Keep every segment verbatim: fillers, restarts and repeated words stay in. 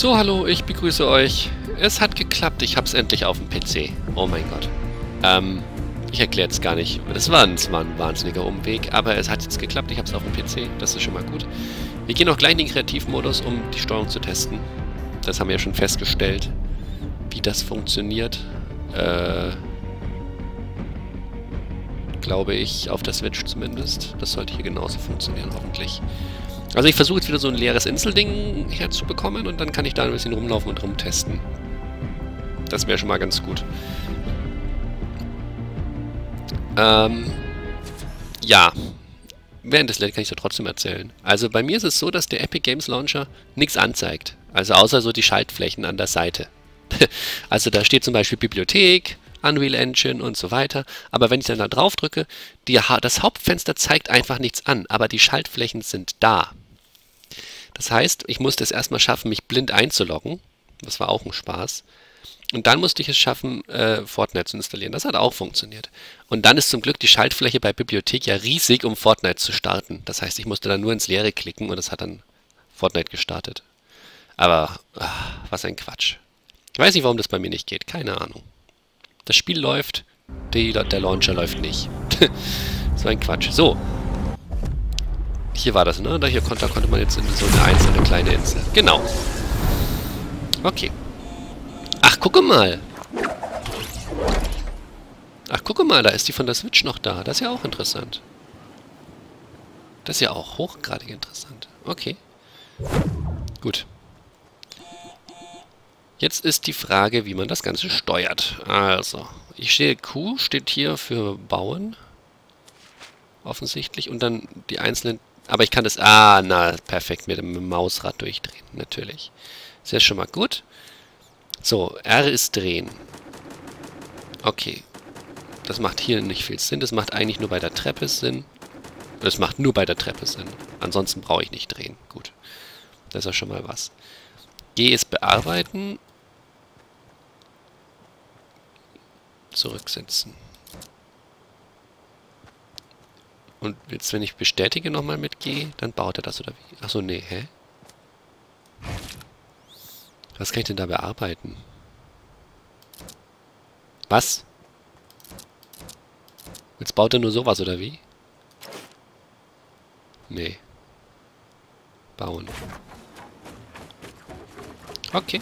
So, hallo, ich begrüße euch. Es hat geklappt, ich hab's endlich auf dem P C. Oh mein Gott. Ähm, ich erkläre jetzt gar nicht. Das war, ein, das war ein wahnsinniger Umweg, aber es hat jetzt geklappt, ich hab's auf dem P C. Das ist schon mal gut. Wir gehen auch gleich in den Kreativmodus, um die Steuerung zu testen. Das haben wir ja schon festgestellt, wie das funktioniert. Äh, glaube ich, auf der Switch zumindest. Das sollte hier genauso funktionieren, hoffentlich. Also ich versuche jetzt wieder so ein leeres Inselding herzubekommen und dann kann ich da ein bisschen rumlaufen und rumtesten. Das wäre schon mal ganz gut. Ähm, ja. Während des Let's kann ich so trotzdem erzählen. Also bei mir ist es so, dass der Epic Games Launcher nichts anzeigt. Also außer so die Schaltflächen an der Seite. Also da steht zum Beispiel Bibliothek, Unreal Engine und so weiter. Aber wenn ich dann da drauf drücke, die, das Hauptfenster zeigt einfach nichts an, aber die Schaltflächen sind da. Das heißt, ich musste es erstmal schaffen, mich blind einzuloggen. Das war auch ein Spaß. Und dann musste ich es schaffen, äh, Fortnite zu installieren. Das hat auch funktioniert. Und dann ist zum Glück die Schaltfläche bei Bibliothek ja riesig, um Fortnite zu starten. Das heißt, ich musste dann nur ins Leere klicken und es hat dann Fortnite gestartet. Aber, ach, was ein Quatsch. Ich weiß nicht, warum das bei mir nicht geht. Keine Ahnung. Das Spiel läuft, die, der Launcher läuft nicht. So ein Quatsch. So. Hier war das, ne? Da hier konnte, da konnte man jetzt in so eine einzelne kleine Insel. Genau. Okay. Ach, gucke mal. Ach, gucke mal, da ist die von der Switch noch da. Das ist ja auch interessant. Das ist ja auch hochgradig interessant. Okay. Gut. Jetzt ist die Frage, wie man das Ganze steuert. Also, ich stehe, Q steht hier für Bauen. Offensichtlich. Und dann die einzelnen... Aber ich kann das... Ah, na, perfekt. Mit dem Mausrad durchdrehen. Natürlich. Ist ja schon mal gut. So, R ist drehen. Okay. Das macht hier nicht viel Sinn. Das macht eigentlich nur bei der Treppe Sinn. Das macht nur bei der Treppe Sinn. Ansonsten brauche ich nicht drehen. Gut. Das ist ja schon mal was. G ist bearbeiten. Zurücksetzen. Und jetzt, wenn ich bestätige nochmal mit G, dann baut er das oder wie? Achso, nee, hä? Was kann ich denn da bearbeiten? Was? Jetzt baut er nur sowas oder wie? Nee. Bauen. Okay.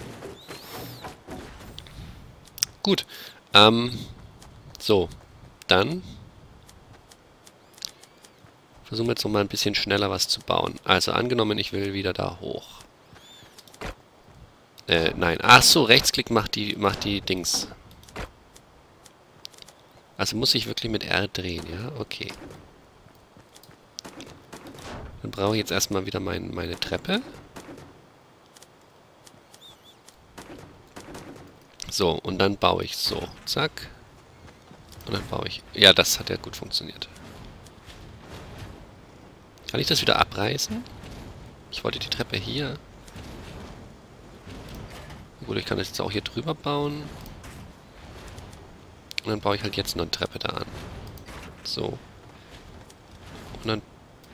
Gut. Ähm, so. Dann versuchen wir jetzt noch mal ein bisschen schneller was zu bauen. Also angenommen, ich will wieder da hoch. Äh, nein. Ach so, Rechtsklick macht die, macht die Dings. Also muss ich wirklich mit R drehen, ja? Okay. Dann brauche ich jetzt erstmal wieder mein, meine Treppe. So, und dann baue ich so. Zack. Und dann baue ich... Ja, das hat ja gut funktioniert. Kann ich das wieder abreißen? Ich wollte die Treppe hier... Gut, ich kann das jetzt auch hier drüber bauen. Und dann baue ich halt jetzt noch eine Treppe da an. So. Und dann...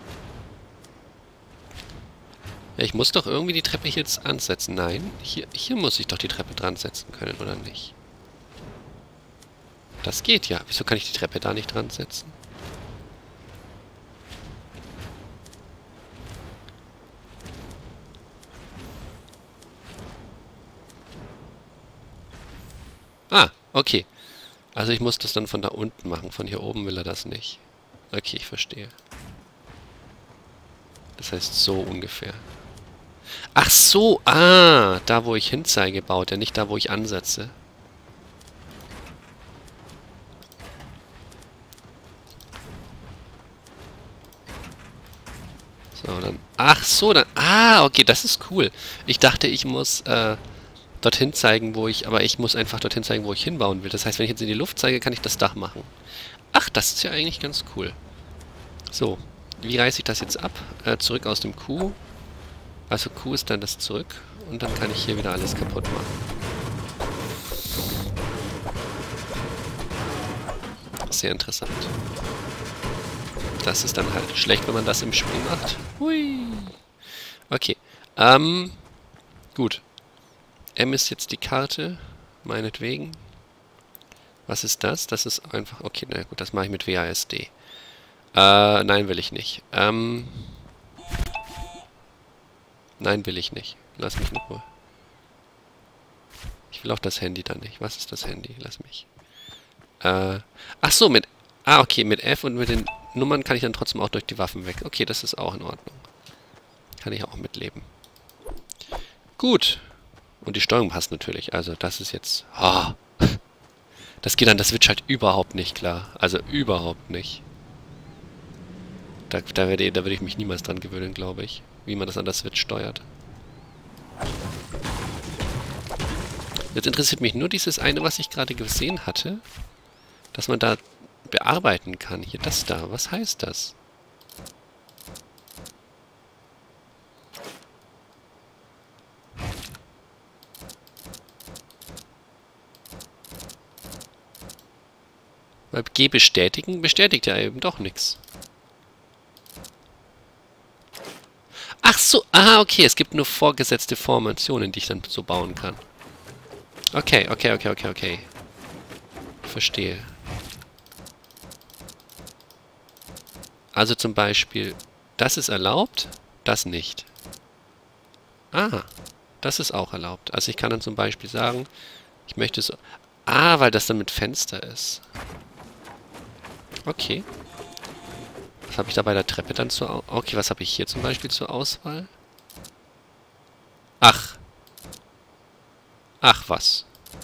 Ja, ich muss doch irgendwie die Treppe jetzt ansetzen. Nein, hier, hier muss ich doch die Treppe dran setzen können, oder nicht? Das geht ja. Wieso kann ich die Treppe da nicht dran setzen? Ah, okay. Also ich muss das dann von da unten machen. Von hier oben will er das nicht. Okay, ich verstehe. Das heißt so ungefähr. Ach so, ah, da wo ich hinzeige, baut er, nicht da wo ich ansetze. So, dann, ach so, dann, ah, okay, das ist cool. Ich dachte, ich muss, äh, dorthin zeigen, wo ich, aber ich muss einfach dorthin zeigen, wo ich hinbauen will. Das heißt, wenn ich jetzt in die Luft zeige, kann ich das Dach machen. Ach, das ist ja eigentlich ganz cool. So, wie reiße ich das jetzt ab? Äh, zurück aus dem Q. Also Q ist dann das zurück und dann kann ich hier wieder alles kaputt machen. Sehr interessant. Das ist dann halt schlecht, wenn man das im Spiel macht. Hui. Okay. Ähm, gut. M ist jetzt die Karte, meinetwegen. Was ist das? Das ist einfach... Okay, na gut, das mache ich mit W A S D. Äh, nein, will ich nicht. Ähm... Nein, will ich nicht. Lass mich in Ruhe. Ich will auch das Handy da nicht. Was ist das Handy? Lass mich. Äh... Ach so, mit... Ah, okay, mit F und mit den Nummern kann ich dann trotzdem auch durch die Waffen weg. Okay, das ist auch in Ordnung. Kann ich auch mitleben. Gut. Und die Steuerung passt natürlich. Also das ist jetzt... Oh. Das geht an der Switch halt überhaupt nicht klar. Also überhaupt nicht. Da, da, werde, da würde ich mich niemals dran gewöhnen, glaube ich. Wie man das an der Switch steuert. Jetzt interessiert mich nur dieses eine, was ich gerade gesehen hatte. Dass man da bearbeiten kann. Hier, das da. Was heißt das? Weil G bestätigen, bestätigt ja eben doch nichts. Ach so, ah, okay, es gibt nur vorgesetzte Formationen, die ich dann so bauen kann. Okay, okay, okay, okay, okay. Verstehe. Also zum Beispiel, das ist erlaubt, das nicht. Ah, das ist auch erlaubt. Also ich kann dann zum Beispiel sagen, ich möchte so... Ah, weil das dann mit Fenster ist. Okay. Was habe ich da bei der Treppe dann zur Auswahl? Okay, was habe ich hier zum Beispiel zur Auswahl? Ach. Ach, was.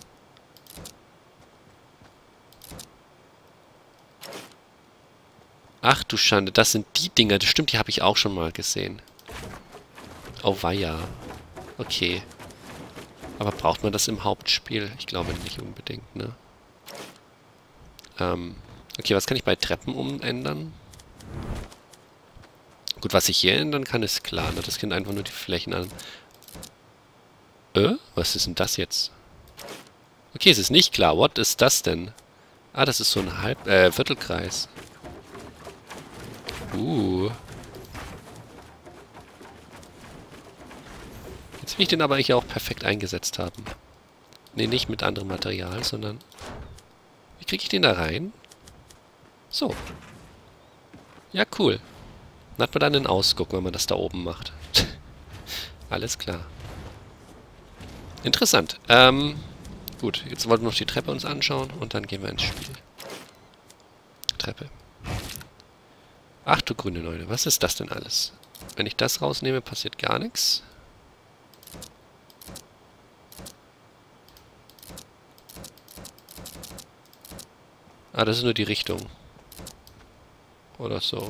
Ach du Schande, das sind die Dinger. Das stimmt, die habe ich auch schon mal gesehen. Oh weia. Okay. Aber braucht man das im Hauptspiel? Ich glaube nicht unbedingt, ne? Ähm... Okay, was kann ich bei Treppen umändern? Gut, was ich hier ändern kann, ist klar. Ne? Das kennt einfach nur die Flächen an. Äh? Was ist denn das jetzt? Okay, es ist nicht klar. What ist das denn? Ah, das ist so ein Halb... Äh, Viertelkreis. Uh. Jetzt will ich den aber hier auch perfekt eingesetzt haben. Ne, nicht mit anderem Material, sondern... Wie kriege ich den da rein? So. Ja, cool. Dann hat man dann einen Ausguck, wenn man das da oben macht. Alles klar. Interessant. Ähm, gut, jetzt wollten wir noch die Treppe uns anschauen und dann gehen wir ins Spiel. Treppe. Ach du grüne Neune, was ist das denn alles? Wenn ich das rausnehme, passiert gar nichts. Ah, das ist nur die Richtung. Oder so.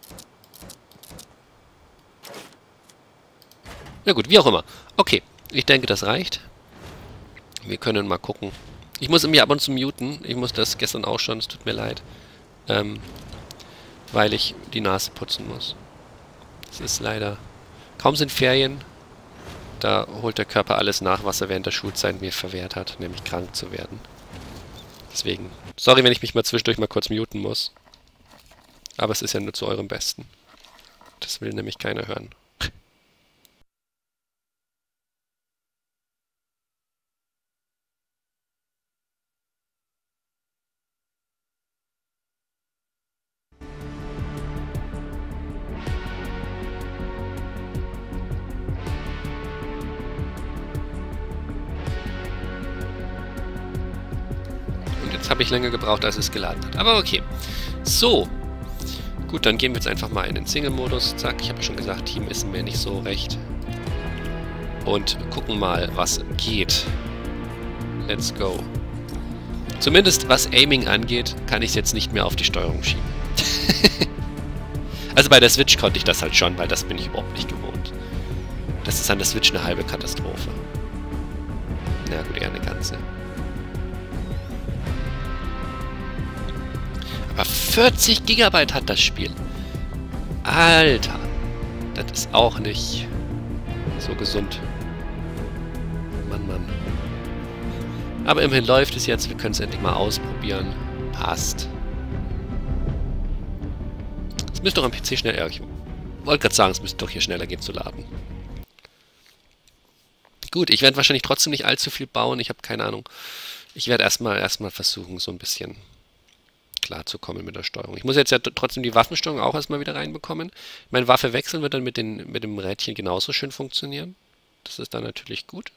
Na gut, wie auch immer. Okay, ich denke, das reicht. Wir können mal gucken. Ich muss mir ab und zu muten. Ich muss das gestern auch schon, es tut mir leid. Ähm, weil ich die Nase putzen muss. Es ist leider... Kaum sind Ferien, da holt der Körper alles nach, was er während der Schulzeit mir verwehrt hat, nämlich krank zu werden. Deswegen, sorry, wenn ich mich mal zwischendurch mal kurz muten muss. Aber es ist ja nur zu eurem Besten. Das will nämlich keiner hören. Und jetzt habe ich länger gebraucht, als es geladen hat. Aber okay. So. Gut, dann gehen wir jetzt einfach mal in den Single-Modus. Zack, ich habe ja schon gesagt, Team ist mir nicht so recht. Und gucken mal, was geht. Let's go. Zumindest was Aiming angeht, kann ich es jetzt nicht mehr auf die Steuerung schieben. Also bei der Switch konnte ich das halt schon, weil das bin ich überhaupt nicht gewohnt. Das ist an der Switch eine halbe Katastrophe. Na gut, eher eine ganze. Aber vierzig Gigabyte hat das Spiel. Alter. Das ist auch nicht so gesund. Mann, Mann. Aber immerhin läuft es jetzt. Wir können es endlich mal ausprobieren. Passt. Es müsste doch am P C schnell... Ja, ich wollte gerade sagen, es müsste doch hier schneller gehen zu laden. Gut, ich werde wahrscheinlich trotzdem nicht allzu viel bauen. Ich habe keine Ahnung. Ich werde erstmal erstmal versuchen, so ein bisschen klarzukommen mit der Steuerung. Ich muss jetzt ja trotzdem die Waffensteuerung auch erstmal wieder reinbekommen. Meine Waffe wechseln wird dann mit, den, mit dem Rädchen genauso schön funktionieren. Das ist dann natürlich gut.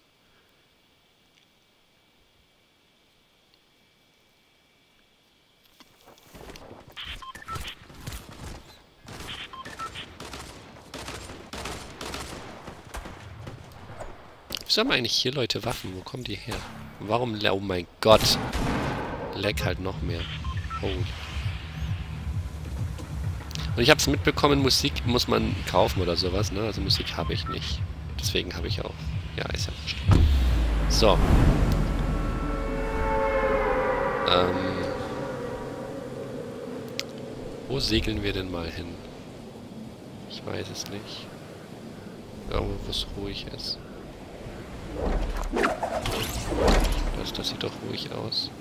Wieso haben eigentlich hier Leute Waffen? Wo kommen die her? Warum? Oh mein Gott. Leck halt noch mehr. Oh. Und ich habe es mitbekommen, Musik muss man kaufen oder sowas, ne? Also Musik habe ich nicht. Deswegen habe ich auch... Ja, ist ja wurscht. So. Ähm... Wo segeln wir denn mal hin? Ich weiß es nicht. Irgendwo, wo es ruhig ist. Das, das sieht doch ruhig aus.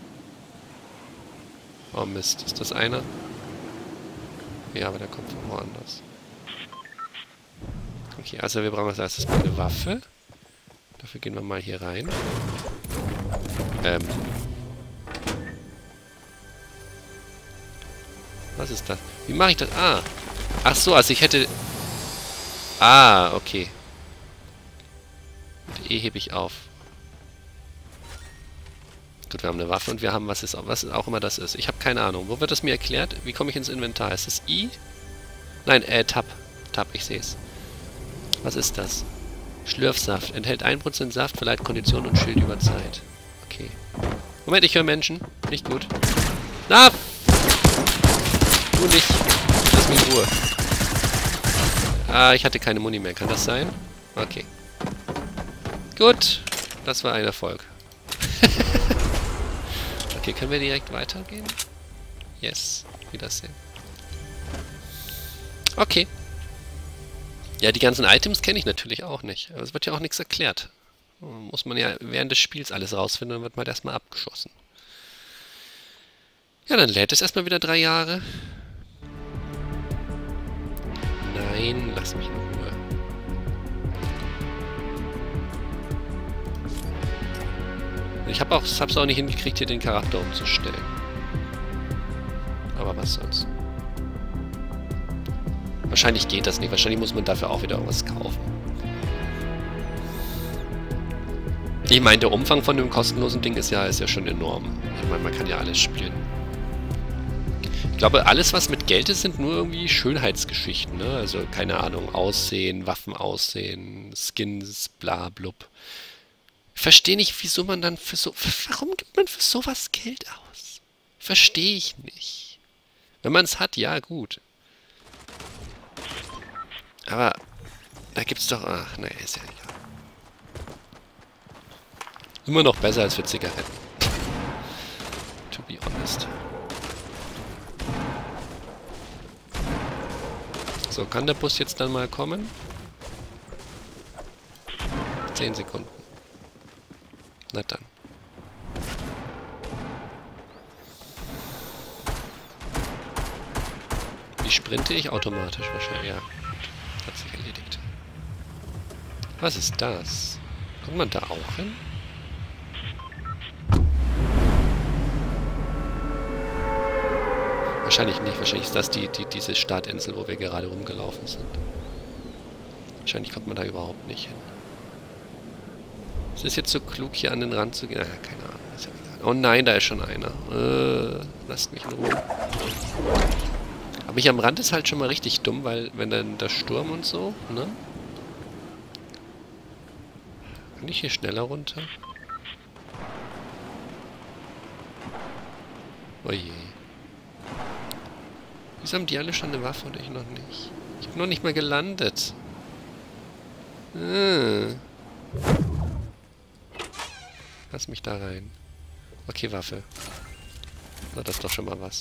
Oh Mist, ist das einer? Ja, aber der kommt von woanders. Okay, also wir brauchen als erstes mal eine Waffe. Dafür gehen wir mal hier rein. Ähm. Was ist das? Wie mache ich das? Ah! Ach so, also ich hätte... Ah, okay. Mit E hebe ich auf. Gut, wir haben eine Waffe und wir haben, was ist was auch immer das ist. Ich habe keine Ahnung. Wo wird das mir erklärt? Wie komme ich ins Inventar? Ist das I? Nein, äh, Tab. Tab, ich sehe es. Was ist das? Schlürfsaft. Enthält ein Prozent Saft, verleiht Kondition und Schild über Zeit. Okay. Moment, ich höre Menschen. Nicht gut. Na! Du nicht. Lass mich in Ruhe. Ah, ich hatte keine Muni mehr. Kann das sein? Okay. Gut. Das war ein Erfolg. Okay, können wir direkt weitergehen? Yes. Wiedersehen. Okay. Ja, die ganzen Items kenne ich natürlich auch nicht. Aber es wird ja auch nichts erklärt. Muss man ja während des Spiels alles rausfinden und dann wird man erstmal abgeschossen. Ja, dann lädt es erstmal wieder drei Jahre. Nein, lass mich in Ruhe. Ich habe auch, hab's auch nicht hingekriegt, hier den Charakter umzustellen. Aber was soll's. Wahrscheinlich geht das nicht. Wahrscheinlich muss man dafür auch wieder irgendwas kaufen. Ich meine, der Umfang von dem kostenlosen Ding ist ja, ist ja schon enorm. Ich meine, man kann ja alles spielen. Ich glaube, alles, was mit Geld ist, sind nur irgendwie Schönheitsgeschichten, ne? Also, keine Ahnung, Aussehen, Waffen aussehen, Skins, bla blub. Ich verstehe nicht, wieso man dann für so... Warum gibt man für sowas Geld aus? Verstehe ich nicht. Wenn man es hat, ja, gut. Aber da gibt's doch... Ach, ne, ist ja egal. Immer noch besser als für Zigaretten. To be honest. So, kann der Bus jetzt dann mal kommen? Zehn Sekunden. Na dann. Wie sprinte ich? Automatisch wahrscheinlich, ja. Hat sich erledigt. Was ist das? Kommt man da auch hin? Wahrscheinlich nicht. Wahrscheinlich ist das die, die, diese Startinsel, wo wir gerade rumgelaufen sind. Wahrscheinlich kommt man da überhaupt nicht hin. Ist es jetzt so klug, hier an den Rand zu gehen? Ah, keine Ahnung. Ist ja egal. Oh nein, da ist schon einer. Äh, lasst mich in Ruhe. Aber mich am Rand ist halt schon mal richtig dumm, weil wenn dann der Sturm und so, ne? Kann ich hier schneller runter? Oh je. Wieso haben die alle schon eine Waffe und ich noch nicht? Ich bin noch nicht mal gelandet. Äh. Lass mich da rein. Okay, Waffe. Na, das ist doch schon mal was.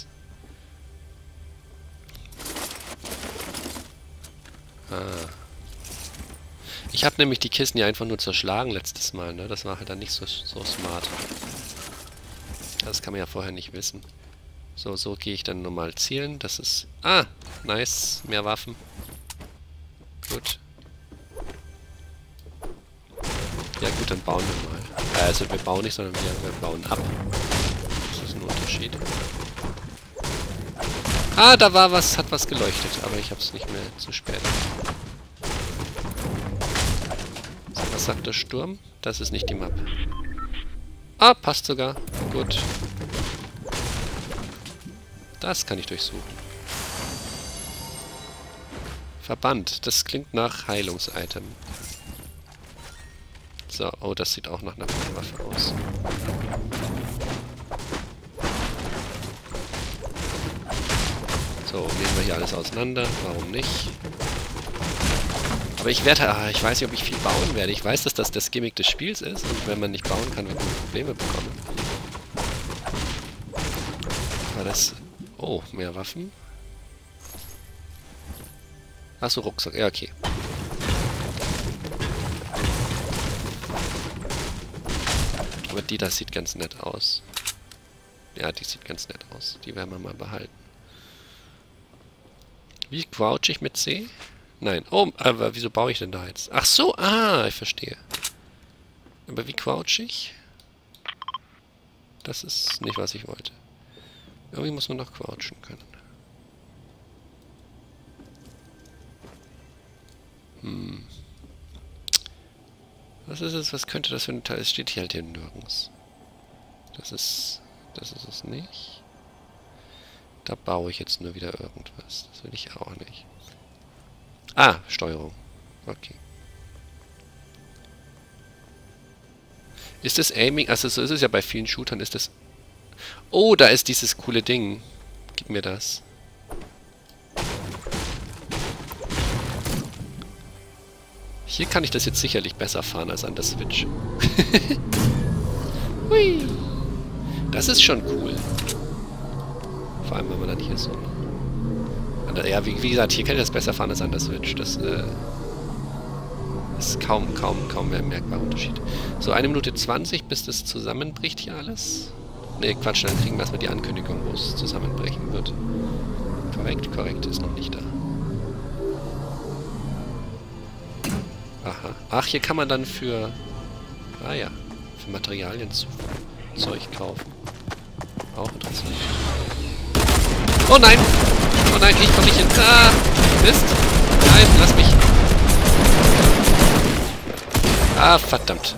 Ah. Ich habe nämlich die Kisten ja einfach nur zerschlagen letztes Mal, ne? Das war halt dann nicht so, so smart. Das kann man ja vorher nicht wissen. So, so gehe ich dann normal zielen. Das ist... Ah! Nice. Mehr Waffen. Gut. Ja gut, dann bauen wir mal. Also wir bauen nicht, sondern wir, wir bauen ab. Das ist ein Unterschied. Ah, da war was, hat was geleuchtet, aber ich habe es nicht mehr, zu spät. So, was sagt der Sturm? Das ist nicht die Map. Ah, passt sogar. Gut. Das kann ich durchsuchen. Verband. Das klingt nach Heilungsitem. So, oh, das sieht auch nach einer Waffe aus. So, nehmen wir hier alles auseinander. Warum nicht? Aber ich werde... Ah, ich weiß nicht, ob ich viel bauen werde. Ich weiß, dass das das Gimmick des Spiels ist. Und wenn man nicht bauen kann, wird man Probleme bekommen. Aber das... Oh, mehr Waffen. Achso, Rucksack. Ja, okay. Aber die, das sieht ganz nett aus. Ja, die sieht ganz nett aus. Die werden wir mal behalten. Wie crouch ich mit C? Nein. Oh, aber wieso baue ich denn da jetzt? Ach so, ah, ich verstehe. Aber wie crouch ich? Das ist nicht, was ich wollte. Irgendwie muss man noch crouchen können. Hm. Was ist es? Was könnte das für ein Teil? Es steht hier halt hier nirgends. Das ist... Das ist es nicht. Da baue ich jetzt nur wieder irgendwas. Das will ich auch nicht. Ah, Steuerung. Okay. Ist das Aiming? Also so ist es ja bei vielen Shootern. Ist das... Oh, da ist dieses coole Ding. Gib mir das. Hier kann ich das jetzt sicherlich besser fahren als an der Switch. Hui. Das ist schon cool. Vor allem, wenn man dann hier so... Ja, wie, wie gesagt, hier kann ich das besser fahren als an der Switch. Das äh, ist kaum, kaum, kaum mehr ein merkbarer Unterschied. So, eine Minute zwanzig, bis das zusammenbricht hier alles. Ne, Quatsch, dann kriegen wir erstmal die Ankündigung, wo es zusammenbrechen wird. Korrekt, korrekt, ist noch nicht da. Aha. Ach, hier kann man dann für... Ah ja, für Materialien zu Zeug kaufen. Auch interessant. Oh nein! Oh nein, ich komme nicht hin. Ah! Mist! Nein, lass mich! Ah, verdammt!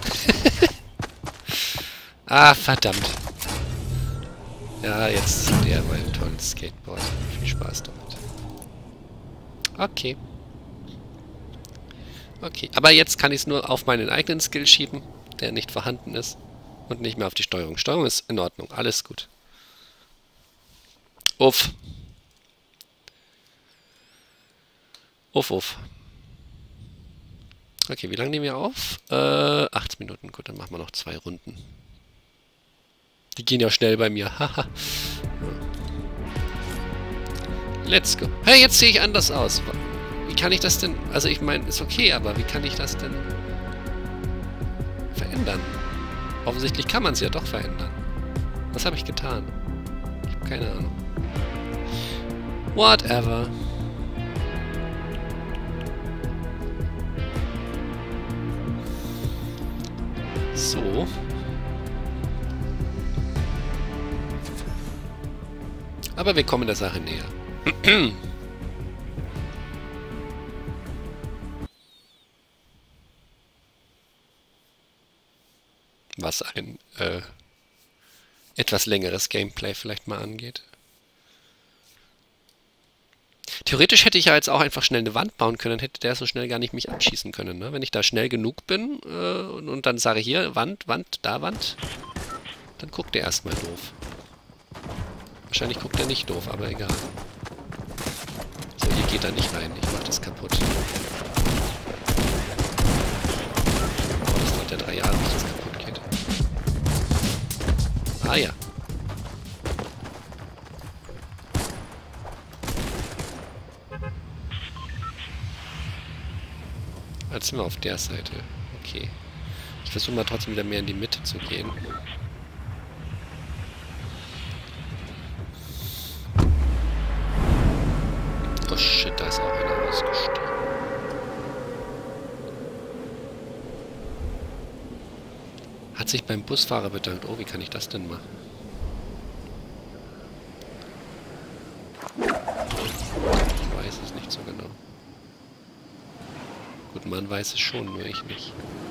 Ah, verdammt! Ja, jetzt seht ihr mein tolles Skateboard. Viel Spaß damit. Okay. Okay, aber jetzt kann ich es nur auf meinen eigenen Skill schieben, der nicht vorhanden ist. Und nicht mehr auf die Steuerung. Steuerung ist in Ordnung, alles gut. Uff. Uff, uff. Okay, wie lange nehmen wir auf? Äh, achtzehn Minuten. Gut, dann machen wir noch zwei Runden. Die gehen ja schnell bei mir. Haha. Let's go. Hey, jetzt sehe ich anders aus. Wie kann ich das denn... Also ich meine, ist okay, aber wie kann ich das denn verändern? Offensichtlich kann man es ja doch verändern. Was habe ich getan? Ich habe keine Ahnung. Whatever. So. Aber wir kommen der Sache näher. Was ein äh, etwas längeres Gameplay vielleicht mal angeht. Theoretisch hätte ich ja jetzt auch einfach schnell eine Wand bauen können, dann hätte der so schnell gar nicht mich abschießen können. Ne? Wenn ich da schnell genug bin äh, und, und dann sage, hier, Wand, Wand, da Wand, dann guckt der erstmal doof. Wahrscheinlich guckt er nicht doof, aber egal. So, hier geht er nicht rein. Ich mach das kaputt. Oh, das dauert ja drei Jahre, bis das kaputt geht. Ah ja. Jetzt sind wir auf der Seite. Okay. Ich versuche mal trotzdem wieder mehr in die Mitte zu gehen. Oh shit, da ist auch einer ausgestiegen. Hat sich beim Busfahrer bedankt. Oh, wie kann ich das denn machen? Ich weiß es nicht so genau. Gut, man weiß es schon, nur ich nicht.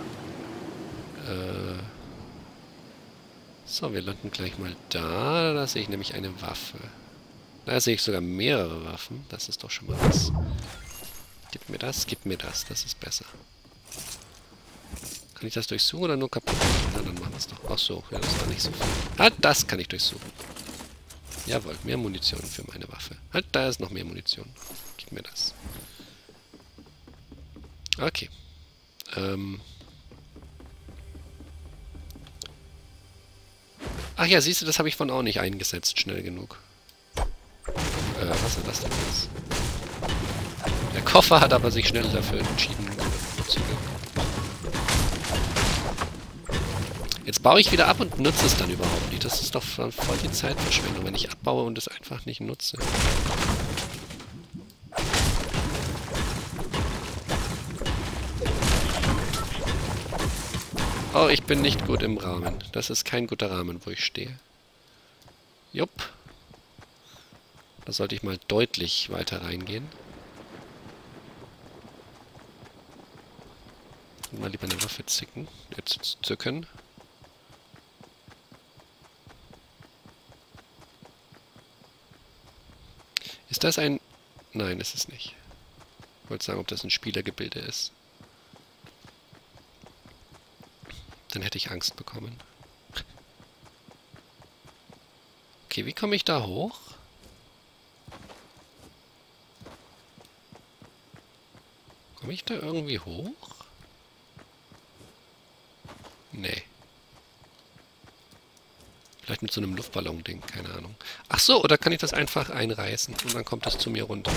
Äh so, wir landen gleich mal da. Da sehe ich nämlich eine Waffe. Da sehe ich sogar mehrere Waffen. Das ist doch schon mal was. Gib mir das, gib mir das. Das ist besser. Kann ich das durchsuchen oder nur kaputt machen? Na, dann machen wir es doch. Ach so, ja, das war nicht so viel. Ah, das kann ich durchsuchen. Jawohl, mehr Munition für meine Waffe. Halt, da ist noch mehr Munition. Gib mir das. Okay. Ähm. Ach ja, siehst du, das habe ich von auch nicht eingesetzt, schnell genug. Äh, was ist das denn jetzt? Der Koffer hat aber sich schnell dafür entschieden zu gehen. Jetzt baue ich wieder ab und nutze es dann überhaupt nicht. Das ist doch voll die Zeitverschwendung, wenn ich abbaue und es einfach nicht nutze. Oh, ich bin nicht gut im Rahmen. Das ist kein guter Rahmen, wo ich stehe. Jupp. Da sollte ich mal deutlich weiter reingehen. Und mal lieber eine Waffe zicken. Jetzt zücken. Ist das ein... Nein, ist es nicht. Ich wollte sagen, ob das ein Spielergebilde ist. Dann hätte ich Angst bekommen. Okay, wie komme ich da hoch? Komme ich da irgendwie hoch? Nee. Vielleicht mit so einem Luftballon-Ding, keine Ahnung. Ach so, oder kann ich das einfach einreißen und dann kommt das zu mir runter?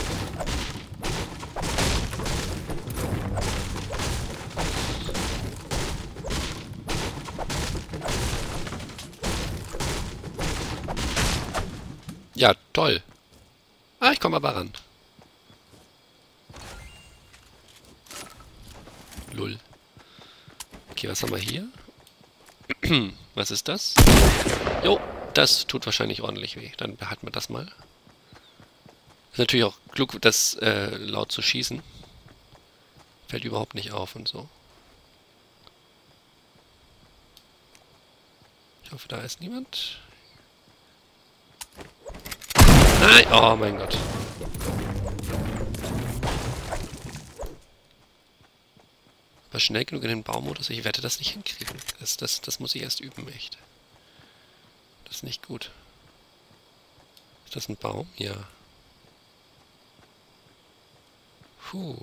Ja, toll. Ah, ich komme aber ran. Lull. Okay, was haben wir hier? Was ist das? Jo, das tut wahrscheinlich ordentlich weh. Dann behalten wir das mal. Ist natürlich auch klug, das äh, laut zu schießen. Fällt überhaupt nicht auf und so. Ich hoffe, da ist niemand. Nein! Oh mein Gott. Aber schnell genug in den Baumodus, ich werde das nicht hinkriegen. Das, das, das muss ich erst üben, echt. Das ist nicht gut. Ist das ein Baum? Ja. Puh.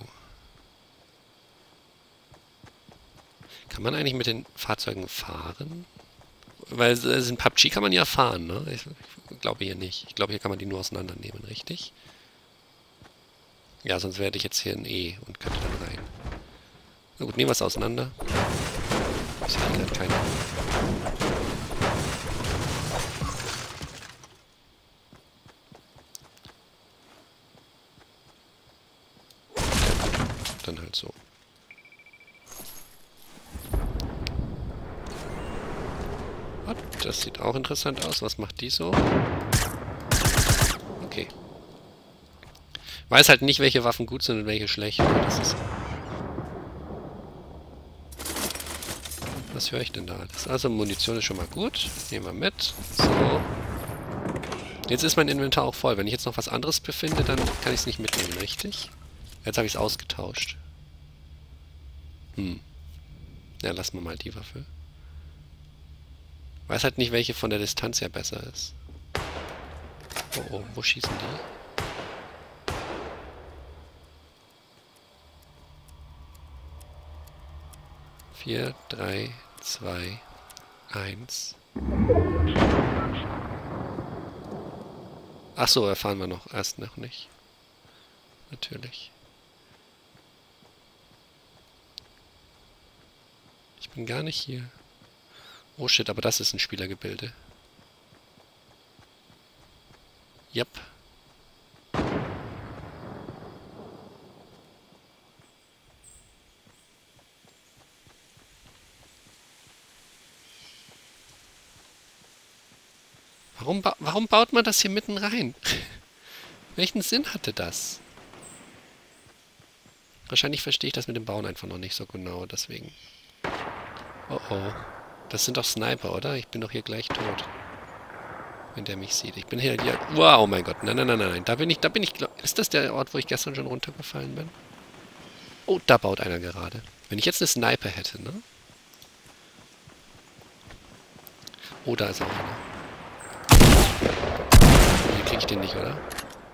Kann man eigentlich mit den Fahrzeugen fahren? Weil äh, in P U B G kann man ja fahren, ne? Ich, ich glaube hier nicht. Ich glaube, hier kann man die nur auseinandernehmen, richtig? Ja, sonst werde ich jetzt hier ein E und könnte dann rein. Na gut, nehmen wir es auseinander. Ich sehe gerade keine. Dann halt so. Das sieht auch interessant aus. Was macht die so? Okay. Weiß halt nicht, welche Waffen gut sind und welche schlecht. Das ist... Was höre ich denn da alles? Also Munition ist schon mal gut. Nehmen wir mit. So. Jetzt ist mein Inventar auch voll. Wenn ich jetzt noch was anderes befinde, dann kann ich es nicht mitnehmen, richtig? Jetzt habe ich es ausgetauscht. Hm. Ja, lassen wir mal die Waffe. Weiß halt nicht, welche von der Distanz ja besser ist. Oh, oh, wo schießen die? Vier, drei, zwei, eins. Ach so, erfahren wir noch. Erst noch nicht. Natürlich. Ich bin gar nicht hier. Oh shit, aber das ist ein Spielergebilde. Yep. Warum, ba warum baut man das hier mitten rein? Welchen Sinn hatte das? Wahrscheinlich verstehe ich das mit dem Bauen einfach noch nicht so genau, deswegen. Oh oh. Das sind doch Sniper, oder? Ich bin doch hier gleich tot. Wenn der mich sieht. Ich bin hier... hier wow, oh mein Gott. Nein, nein, nein, nein. Da bin ich... Da bin ich... Ist das der Ort, wo ich gestern schon runtergefallen bin? Oh, da baut einer gerade. Wenn ich jetzt eine Sniper hätte, ne? Oh, da ist auch einer. Hier kriege ich den nicht, oder?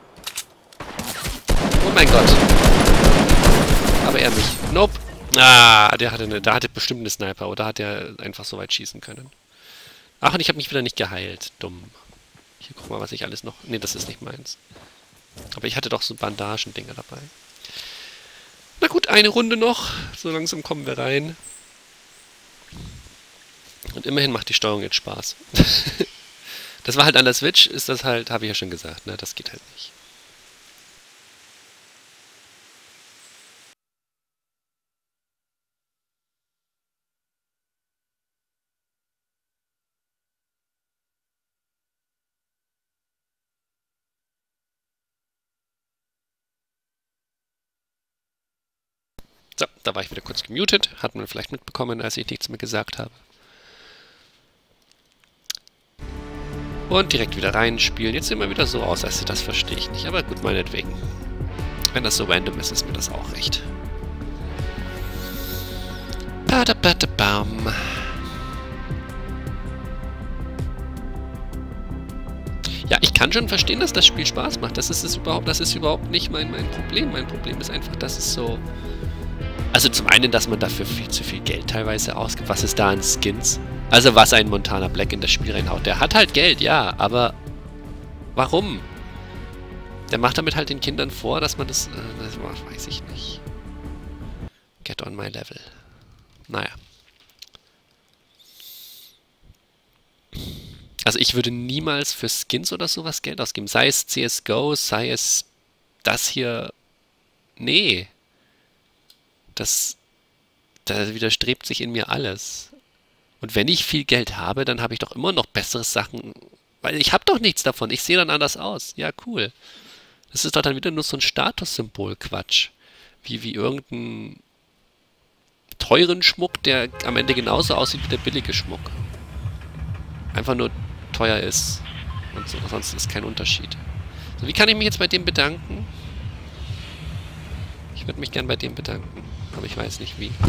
Oh mein Gott. Aber er mich. Nope. Ah, der hatte eine, da hatte bestimmt eine Sniper. Oder hat er einfach so weit schießen können. Ach, und ich habe mich wieder nicht geheilt. Dumm. Hier, guck mal, was ich alles noch... Ne, das ist nicht meins. Aber ich hatte doch so Bandagendinger dabei. Na gut, eine Runde noch. So langsam kommen wir rein. Und immerhin macht die Steuerung jetzt Spaß. Das war halt an der Switch, ist das halt, habe ich ja schon gesagt, ne? Das geht halt nicht. So, da war ich wieder kurz gemutet. Hat man vielleicht mitbekommen, als ich nichts mehr gesagt habe. Und direkt wieder reinspielen. Jetzt sehen wir wieder so aus, als das verstehe ich nicht. Aber gut, meinetwegen. Wenn das so random ist, ist mir das auch recht. Badabadabam. Ja, ich kann schon verstehen, dass das Spiel Spaß macht. Das ist es überhaupt, das ist überhaupt nicht mein, mein Problem. Mein Problem ist einfach, dass es so... Also zum einen, dass man dafür viel zu viel Geld teilweise ausgibt. Was ist da an Skins? Also was ein Montana Black in das Spiel reinhaut. Der hat halt Geld, ja, aber warum? Der macht damit halt den Kindern vor, dass man das... Äh, das weiß ich nicht. Get on my level. Naja. Also ich würde niemals für Skins oder sowas Geld ausgeben. Sei es C S G O, sei es das hier... Nee. Das, da widerstrebt sich in mir alles. Und wenn ich viel Geld habe, dann habe ich doch immer noch bessere Sachen. Weil ich habe doch nichts davon. Ich sehe dann anders aus. Ja, cool. Das ist doch dann wieder nur so ein Statussymbol-Quatsch. Wie, wie irgendein teuren Schmuck, der am Ende genauso aussieht wie der billige Schmuck. Einfach nur teuer ist. Und so, sonst ist kein Unterschied. So, wie kann ich mich jetzt bei dem bedanken? Ich würde mich gern bei dem bedanken. Aber ich weiß nicht wie.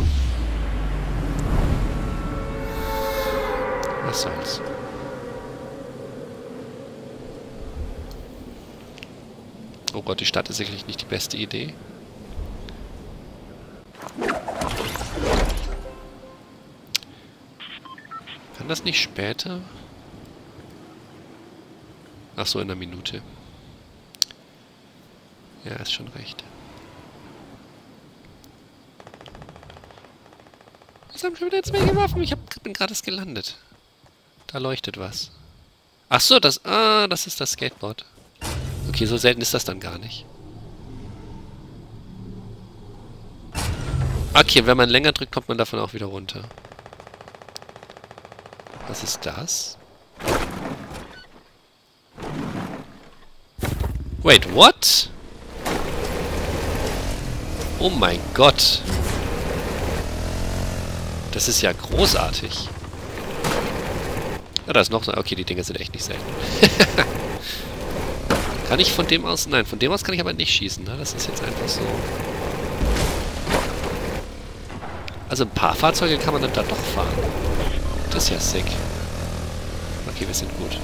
Was soll's. Oh Gott, die Stadt ist sicherlich nicht die beste Idee. Kann das nicht später? Ach so, in einer Minute. Ja, ist schon recht. Was haben schon wieder jetzt mehr geworfen? Ich hab, bin gerade erst gelandet. Da leuchtet was. Ach so, das... Ah, das ist das Skateboard. Okay, so selten ist das dann gar nicht. Okay, wenn man länger drückt, kommt man davon auch wieder runter. Was ist das? Wait, what? Oh mein Gott. Das ist ja großartig. Ja, da ist noch so... Okay, die Dinger sind echt nicht selten. Kann ich von dem aus... Nein, von dem aus kann ich aber nicht schießen. Ne? Das ist jetzt einfach so... Also ein paar Fahrzeuge kann man dann da doch fahren. Das ist ja sick. Okay, wir sind gut.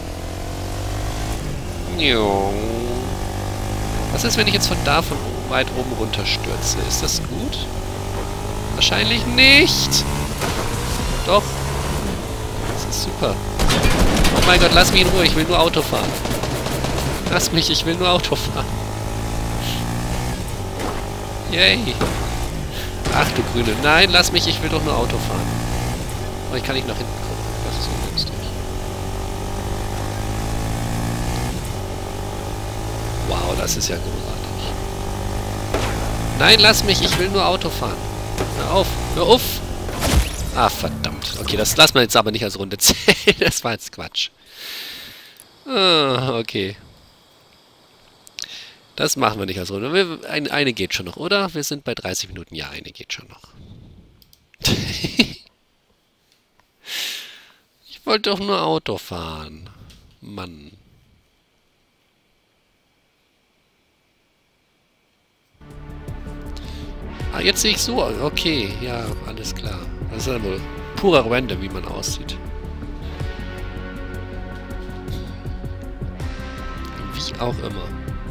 Was ist, wenn ich jetzt von da von weit oben runter stürze? Ist das gut? Wahrscheinlich nicht. Doch. Das ist super. Oh mein Gott, lass mich in Ruhe. Ich will nur Auto fahren. Lass mich, ich will nur Auto fahren. Yay. Ach du Grüne. Nein, lass mich, ich will doch nur Auto fahren. Oh, ich kann nicht nach hinten gucken. Das ist ungünstig. Wow, das ist ja großartig. Nein, lass mich, ich will nur Auto fahren. Hör auf, hör auf! Ah, verdammt. Okay, das lassen wir jetzt aber nicht als Runde zählen. Das war jetzt Quatsch. Ah, okay. Das machen wir nicht als Runde. Wir, eine, eine geht schon noch, oder? Wir sind bei dreißig Minuten. Ja, eine geht schon noch. Ich wollte doch nur Auto fahren. Mann. Ah, jetzt sehe ich so. Okay, ja, alles klar. Das ist ja wohl purer Random, wie man aussieht. Wie auch immer.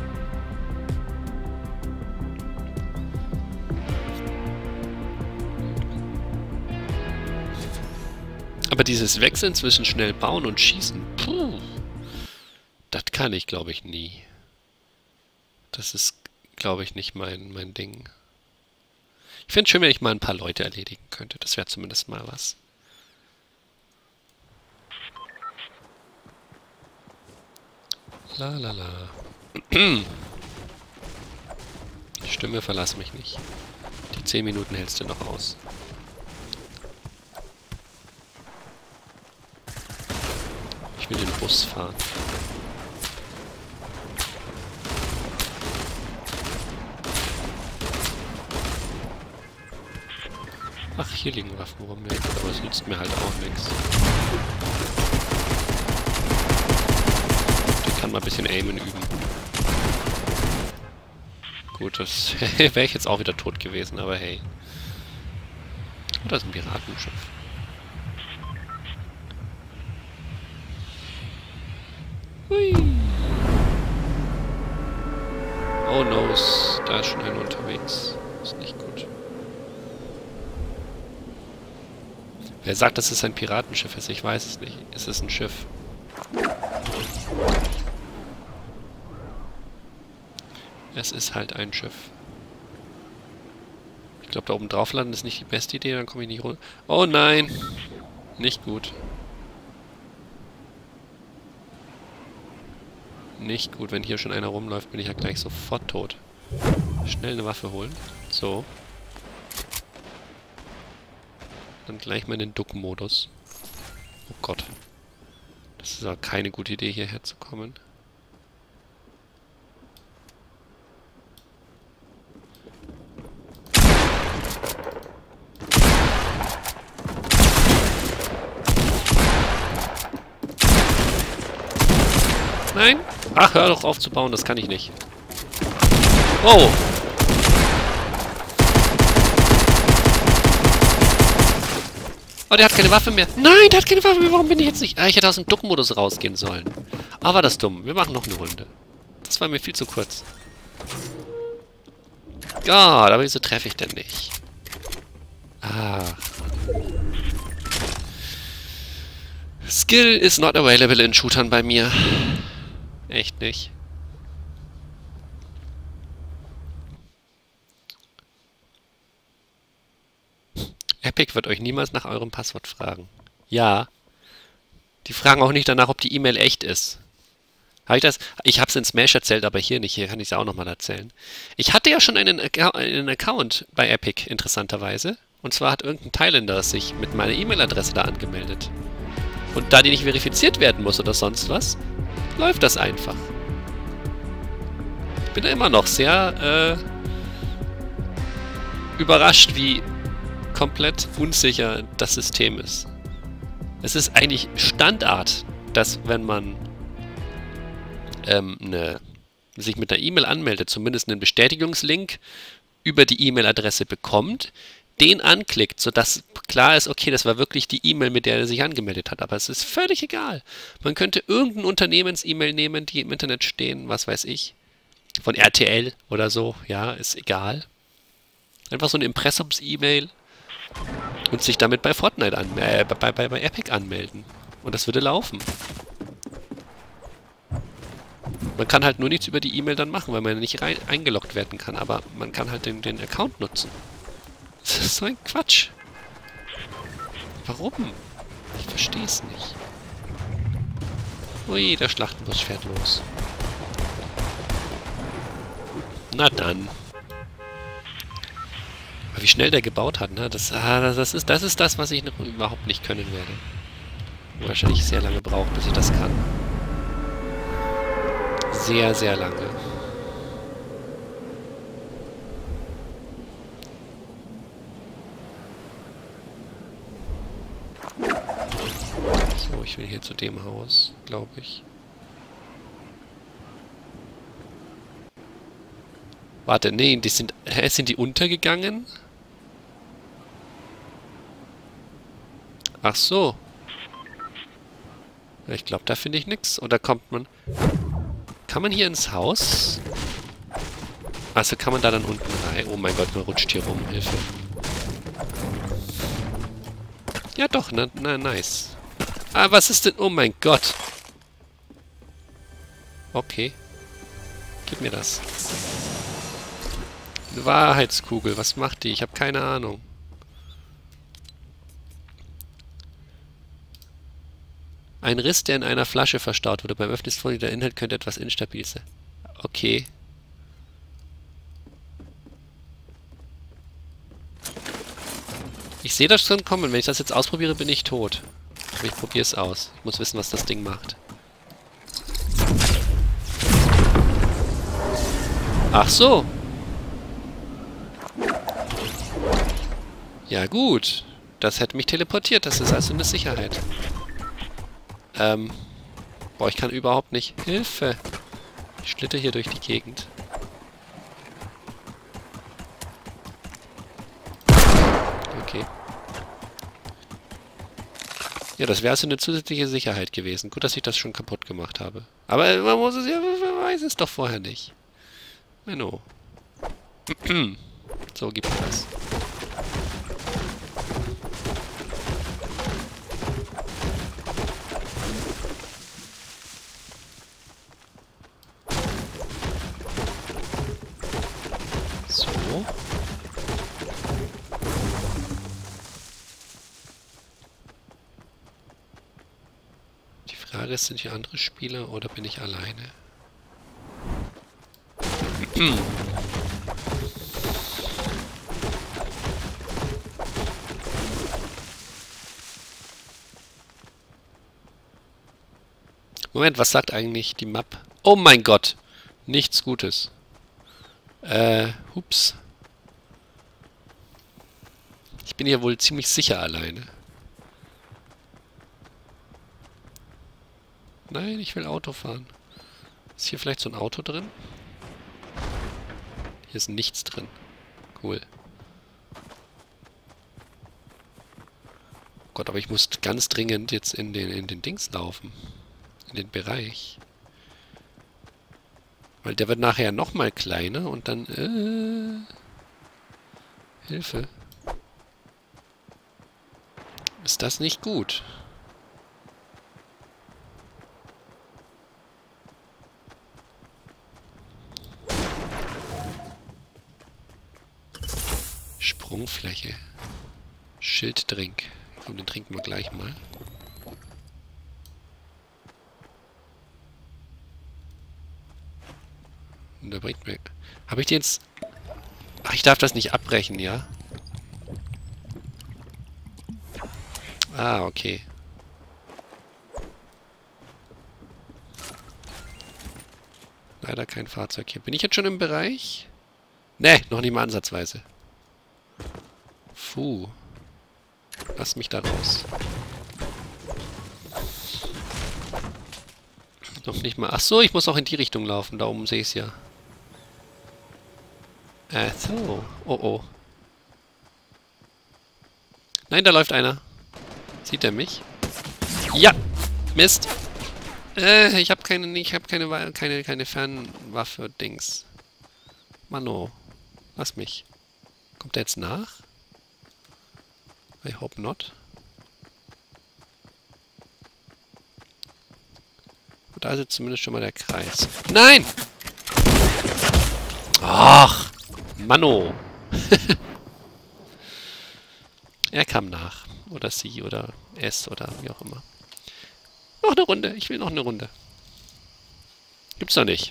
Aber dieses Wechseln zwischen schnell bauen und schießen, puh, das kann ich, glaube ich, nie. Das ist, glaube ich, nicht mein, mein Ding. Ich finde es schön, wenn ich mal ein paar Leute erledigen könnte. Das wäre zumindest mal was. La la la. Die Stimme verlass mich nicht. Die zehn Minuten hältst du noch aus. Ich will den Bus fahren. Ach, hier liegen Waffen rum, aber es nützt mir halt auch nichts. Ich kann mal ein bisschen aimen üben. Gut, das wäre ich jetzt auch wieder tot gewesen, aber hey. Oh, da ist ein Piratenschiff. Hui. Oh no, da ist schon einer unterwegs. Ist nicht gut. Wer sagt, dass es ein Piratenschiff ist? Ich weiß es nicht. Es ist ein Schiff. Es ist halt ein Schiff. Ich glaube, da oben drauf landen ist nicht die beste Idee, dann komme ich nicht runter. Oh nein! Nicht gut. Nicht gut, wenn hier schon einer rumläuft, bin ich ja gleich sofort tot. Schnell eine Waffe holen. So. Dann gleich mal in den Duck-Modus. Oh Gott. Das ist aber keine gute Idee, hierher zu kommen. Nein? Ach, hör doch auf zu bauen, das kann ich nicht. Oh! Oh, der hat keine Waffe mehr. Nein, der hat keine Waffe mehr. Warum bin ich jetzt nicht... Ah, ich hätte aus dem Duck-Modus rausgehen sollen. Ah, war das dumm. Wir machen noch eine Runde. Das war mir viel zu kurz. Gott, aber wieso treffe ich denn nicht? Ah. Skill is not available in Shootern bei mir. Echt nicht. Epic wird euch niemals nach eurem Passwort fragen. Ja. Die fragen auch nicht danach, ob die E-Mail echt ist. Habe ich das? Ich habe es in Smash erzählt, aber hier nicht. Hier kann ich es auch nochmal erzählen. Ich hatte ja schon einen, einen Account bei Epic, interessanterweise. Und zwar hat irgendein Thailänder sich mit meiner E-Mail-Adresse da angemeldet. Und da die nicht verifiziert werden muss oder sonst was, läuft das einfach. Ich bin da immer noch sehr äh, überrascht, wie komplett unsicher das System ist. Es ist eigentlich Standard, dass wenn man ähm, eine, sich mit einer E-Mail anmeldet, zumindest einen Bestätigungslink über die E-Mail-Adresse bekommt, den anklickt, sodass klar ist, okay, das war wirklich die E-Mail, mit der er sich angemeldet hat. Aber es ist völlig egal. Man könnte irgendeine Unternehmens-E-Mail nehmen, die im Internet stehen, was weiß ich, von R T L oder so, ja, ist egal. Einfach so eine Impressums-E-Mail und sich damit bei Fortnite an, äh, bei, bei, bei Epic anmelden. Und das würde laufen. Man kann halt nur nichts über die E-Mail dann machen, weil man nicht rein, eingeloggt werden kann, aber man kann halt den, den Account nutzen. Das ist so ein Quatsch. Warum? Ich verstehe es nicht. Ui, der Schlachtenbus fährt los. Na dann. Aber wie schnell der gebaut hat, ne? Das, ah, das, ist, das ist das, was ich noch überhaupt nicht können werde. Wahrscheinlich sehr lange brauchen, bis ich das kann. sehr, sehr lange. So, ich will hier zu dem Haus, glaube ich. Warte, nee, die sind... Hä, sind die untergegangen? Ach so. Ja, ich glaube, da finde ich nichts. Oder kommt man... Kann man hier ins Haus? Also kann man da dann unten rein? Oh mein Gott, man rutscht hier rum. Hilfe. Ja doch, na, na nice. Ah, was ist denn? Oh mein Gott. Okay. Gib mir das. Eine Wahrheitskugel. Was macht die? Ich habe keine Ahnung. Ein Riss, der in einer Flasche verstaut wurde. Beim Öffnen ist vorliegend, der Inhalt könnte etwas instabil sein. Okay. Ich sehe das schon kommen. Wenn ich das jetzt ausprobiere, bin ich tot. Aber ich probiere es aus. Ich muss wissen, was das Ding macht. Ach so. Ja gut. Das hätte mich teleportiert. Das ist also eine Sicherheit. Ähm. Boah, ich kann überhaupt nicht. Hilfe. Ich schlitter hier durch die Gegend. Okay. Ja, das wäre also eine zusätzliche Sicherheit gewesen. Gut, dass ich das schon kaputt gemacht habe. Aber man muss es ja, man weiß es doch vorher nicht. Menno. So, gib mir das. So. Die Frage ist, sind hier andere Spieler oder bin ich alleine? Moment, was sagt eigentlich die Map? Oh mein Gott! Nichts Gutes. Äh, hups. Ich bin hier wohl ziemlich sicher alleine. Nein, ich will Auto fahren. Ist hier vielleicht so ein Auto drin? Hier ist nichts drin. Cool. Gott, aber ich muss ganz dringend jetzt in den, in den Dings laufen. In den Bereich. Weil der wird nachher nochmal kleiner und dann... Äh, Hilfe. Ist das nicht gut? Sprungfläche. Schilddrink. Komm, den trinken wir gleich mal. Und der bringt mir... Habe ich den jetzt... Ach, ich darf das nicht abbrechen, ja? Ah, okay. Leider kein Fahrzeug hier. Bin ich jetzt schon im Bereich? Ne, noch nicht mal ansatzweise. Puh. Lass mich da raus. Noch nicht mal. Ach so, ich muss auch in die Richtung laufen. Da oben sehe ich es ja. Ach so. Oh oh. Nein, da läuft einer. Sieht er mich? Ja! Mist! Äh, ich habe keine, ich habe keine, keine, keine Fernwaffe-Dings. Mano. Lass mich. Kommt der jetzt nach? I hope not. Da ist jetzt zumindest schon mal der Kreis. Nein! Ach! Mano! Er kam nach. Oder sie oder es oder wie auch immer. Noch eine Runde. Ich will noch eine Runde. Gibt's doch nicht.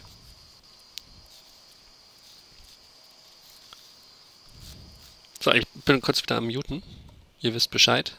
So, ich bin kurz wieder am Muten. Ihr wisst Bescheid.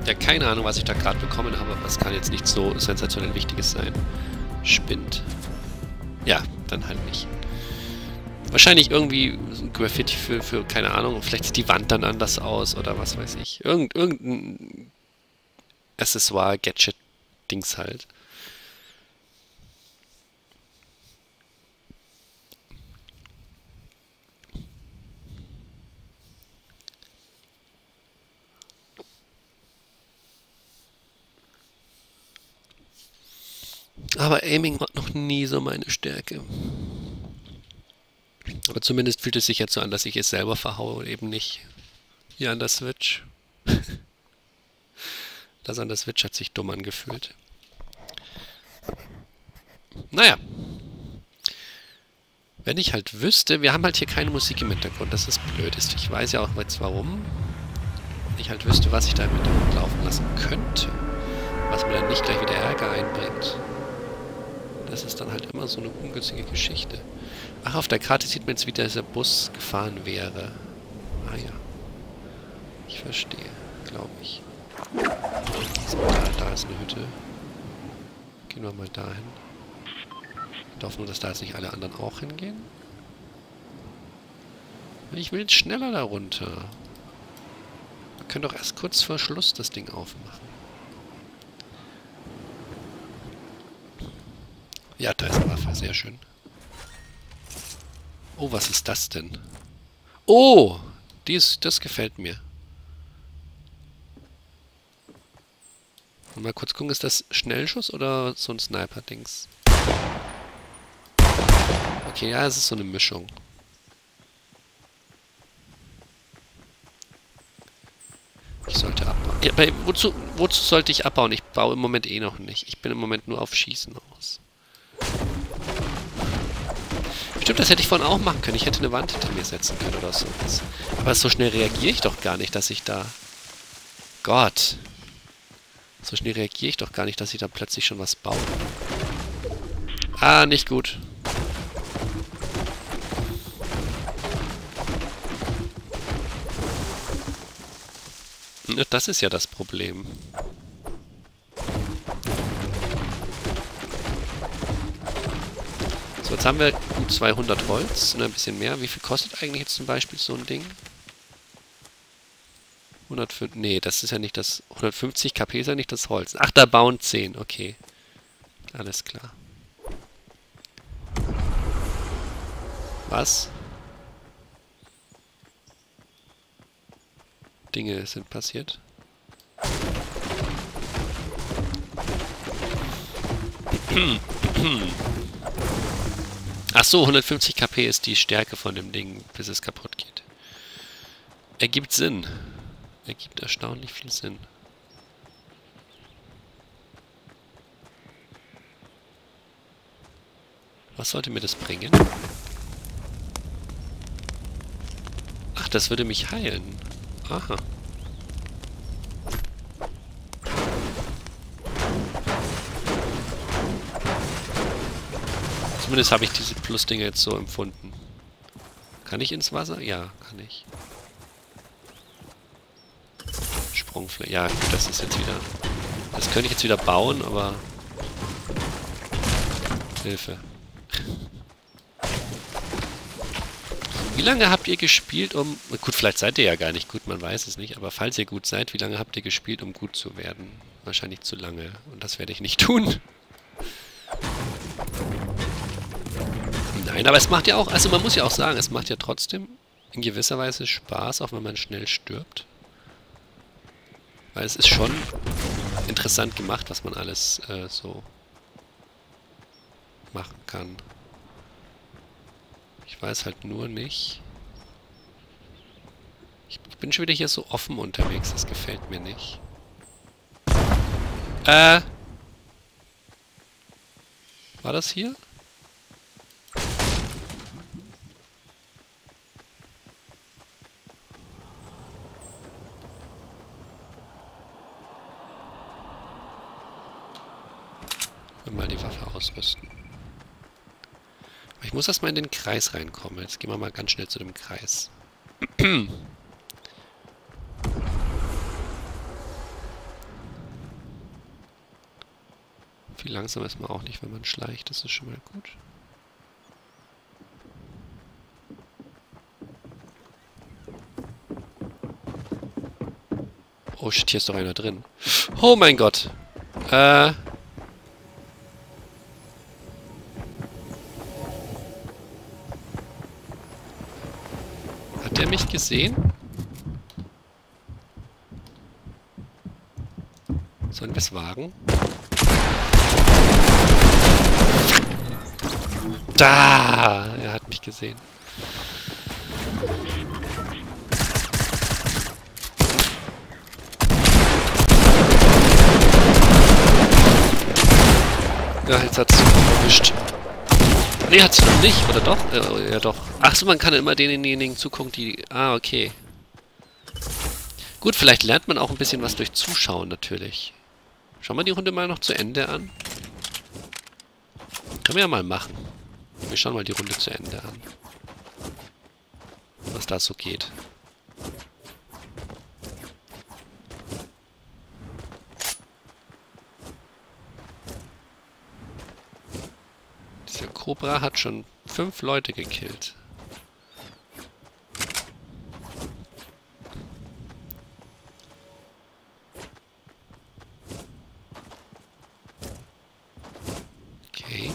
Ja, keine Ahnung, was ich da gerade bekommen habe, aber es kann jetzt nicht so sensationell Wichtiges sein. Spinnt. Ja, dann halt nicht. Wahrscheinlich irgendwie so ein Graffiti für, für, keine Ahnung, vielleicht sieht die Wand dann anders aus oder was weiß ich. Irgend, irgendein Accessoire, Gadget, Dings halt. Aber Aiming war noch nie so meine Stärke. Aber zumindest fühlt es sich jetzt so an, dass ich es selber verhaue und eben nicht hier an der Switch. Das an der Switch hat sich dumm angefühlt. Naja. Wenn ich halt wüsste, wir haben halt hier keine Musik im Hintergrund, das ist blöd. Ich weiß ja auch jetzt warum. Wenn ich halt wüsste, was ich da im Hintergrund laufen lassen könnte, was mir dann nicht gleich wieder Ärger einbringt. Das ist dann halt immer so eine ungünstige Geschichte. Ach, auf der Karte sieht man jetzt, wie dieser Bus gefahren wäre. Ah ja. Ich verstehe, glaube ich. So, da, da ist eine Hütte. Gehen wir mal dahin. Ich hoffe nur, dass da jetzt nicht alle anderen auch hingehen. Ich will jetzt schneller da runter. Wir können doch erst kurz vor Schluss das Ding aufmachen. Ja, da ist eine Waffe. Sehr schön. Oh, was ist das denn? Oh! Dies, das gefällt mir. Mal kurz gucken, ist das Schnellschuss oder so ein Sniper-Dings? Okay, ja, es ist so eine Mischung. Ich sollte abbauen. Ja, bei, wozu, wozu sollte ich abbauen? Ich baue im Moment eh noch nicht. Ich bin im Moment nur auf Schießen aus. Stimmt, das hätte ich vorhin auch machen können. Ich hätte eine Wand hinter mir setzen können oder so. Aber so schnell reagiere ich doch gar nicht, dass ich da... Gott. So schnell reagiere ich doch gar nicht, dass ich da plötzlich schon was baue. Ah, nicht gut. Das ist ja das Problem. So, jetzt haben wir gut zweihundert Holz, ne, ein bisschen mehr. Wie viel kostet eigentlich jetzt zum Beispiel so ein Ding? hundertfünf, nee, das ist ja nicht das... hundertfünfzig KP ist ja nicht das Holz. Ach, da bauen zehn, okay. Alles klar. Was? Dinge sind passiert. Ach so, hundertfünfzig KP ist die Stärke von dem Ding, bis es kaputt geht. Ergibt Sinn. Ergibt erstaunlich viel Sinn. Was sollte mir das bringen? Ach, das würde mich heilen. Aha. Zumindest habe ich diese Plus-Dinge jetzt so empfunden. Kann ich ins Wasser? Ja, kann ich. Sprungfläche. Ja, gut, das ist jetzt wieder... Das könnte ich jetzt wieder bauen, aber... Hilfe. Wie lange habt ihr gespielt, um... Gut, vielleicht seid ihr ja gar nicht gut, man weiß es nicht. Aber falls ihr gut seid, wie lange habt ihr gespielt, um gut zu werden? Wahrscheinlich zu lange. Und das werde ich nicht tun. Nein, aber es macht ja auch... Also man muss ja auch sagen, es macht ja trotzdem in gewisser Weise Spaß, auch wenn man schnell stirbt. Weil es ist schon interessant gemacht, was man alles äh, so machen kann. Ich weiß halt nur nicht... Ich, ich bin schon wieder hier so offen unterwegs, das gefällt mir nicht. Äh... War das hier? Mal die Waffe ausrüsten. Ich muss erstmal in den Kreis reinkommen. Jetzt gehen wir mal ganz schnell zu dem Kreis. Viel langsamer ist man auch nicht, wenn man schleicht. Das ist schon mal gut. Oh shit, hier ist doch einer drin. Oh mein Gott. Äh... Hat der mich gesehen? Sollen wir es wagen? Da! Er hat mich gesehen. Ja, jetzt hat es erwischt. Nee, hat sie noch nicht, oder doch? Äh, ja, doch. Ach so, man kann immer denjenigen zugucken, die... Ah, okay. Gut, vielleicht lernt man auch ein bisschen was durch Zuschauen, natürlich. Schauen wir die Runde mal noch zu Ende an. Können wir ja mal machen. Wir schauen mal die Runde zu Ende an. Was da so geht. Dieser Cobra hat schon fünf Leute gekillt. Okay.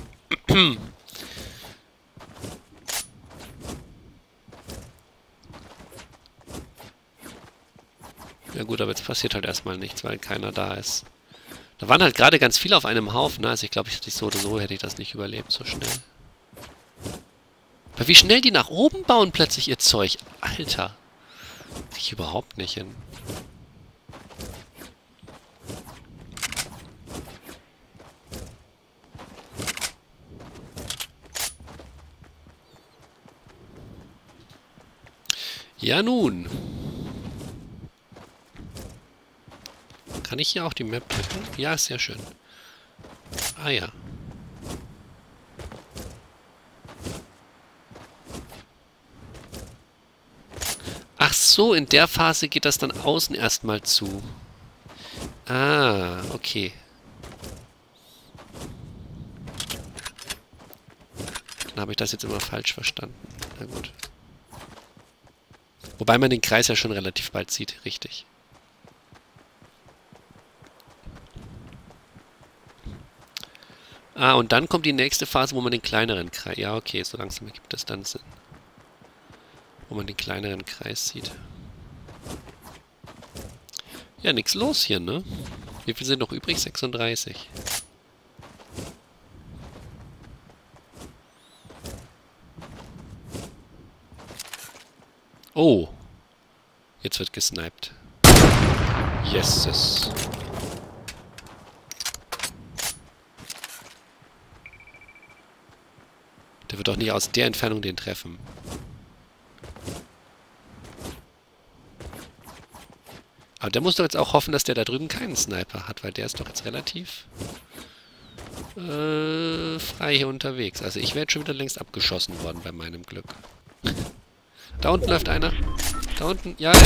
Ja gut, aber jetzt passiert halt erstmal nichts, weil keiner da ist. Da waren halt gerade ganz viele auf einem Haufen, also ich glaube, ich hätte so oder so hätte ich das nicht überlebt, so schnell. Aber wie schnell die nach oben bauen plötzlich ihr Zeug. Alter. Krieg ich überhaupt nicht hin. Ja nun. Kann ich hier auch die Map drücken? Ja, sehr schön. Ah ja. Ach so, in der Phase geht das dann außen erstmal zu. Ah, okay. Dann habe ich das jetzt immer falsch verstanden. Na gut. Wobei man den Kreis ja schon relativ bald sieht, richtig. Ah, und dann kommt die nächste Phase, wo man den kleineren Kreis... Ja, okay, so langsam ergibt das dann Sinn. Wo man den kleineren Kreis sieht. Ja, nix los hier, ne? Wie viel sind noch übrig? sechsunddreißig. Oh. Jetzt wird gesniped. Yeses. Der wird doch nicht aus der Entfernung den treffen. Aber der muss doch jetzt auch hoffen, dass der da drüben keinen Sniper hat, weil der ist doch jetzt relativ äh, frei hier unterwegs. Also ich wäre jetzt schon wieder längst abgeschossen worden bei meinem Glück. Da unten läuft einer. Da unten, ja.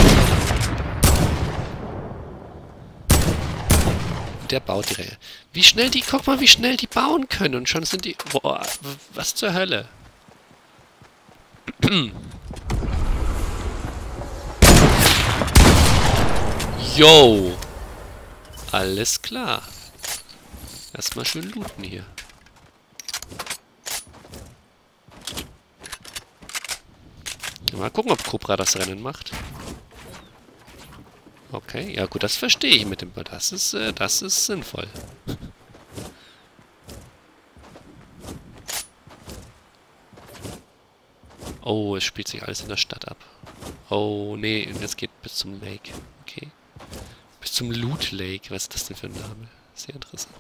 Der baut die Reihe. Wie schnell die, guck mal, wie schnell die bauen können. Und schon sind die, boah, was zur Hölle. Yo. Alles klar. Erstmal schön looten hier. Mal gucken, ob Cobra das Rennen macht. Okay, ja gut, das verstehe ich mit dem... Das ist, äh, das ist sinnvoll. Oh, es spielt sich alles in der Stadt ab. Oh, nee, jetzt geht bis zum Lake. Okay. Bis zum Loot Lake. Was ist das denn für ein Name? Sehr interessant.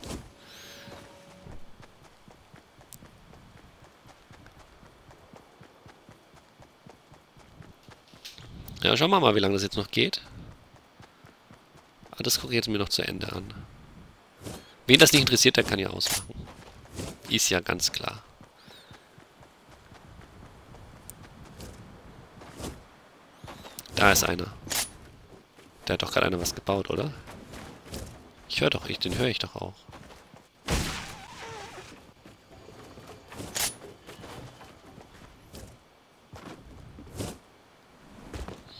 Ja, schauen wir mal, wie lange das jetzt noch geht. Aber das gucke ich jetzt mir noch zu Ende an. Wen das nicht interessiert, der kann ja ausmachen. Ist ja ganz klar. Da ist einer. Da hat doch gerade einer was gebaut, oder? Ich höre doch, ich, den höre ich doch auch.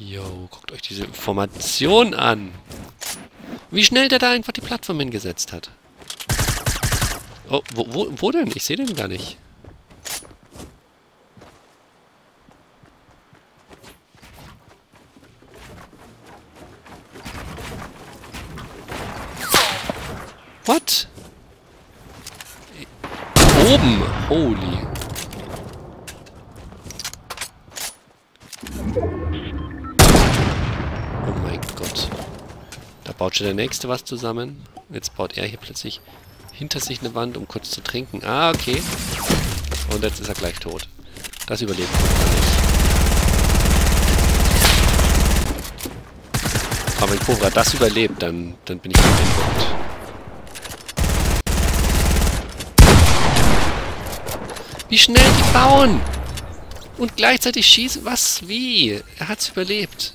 Jo, guckt euch diese Formation an. Wie schnell der da einfach die Plattform hingesetzt hat. Oh, wo, wo, wo denn? Ich sehe den gar nicht. What? Oben. Holy. Oh mein Gott. Da baut schon der Nächste was zusammen. Jetzt baut er hier plötzlich hinter sich eine Wand, um kurz zu trinken. Ah, okay. Und jetzt ist er gleich tot. Das überlebt er nicht. Aber wenn Cobra das überlebt, dann, dann bin ich beeindruckt. Wie schnell die bauen! Und gleichzeitig schießen. Was? Wie? Er hat's überlebt.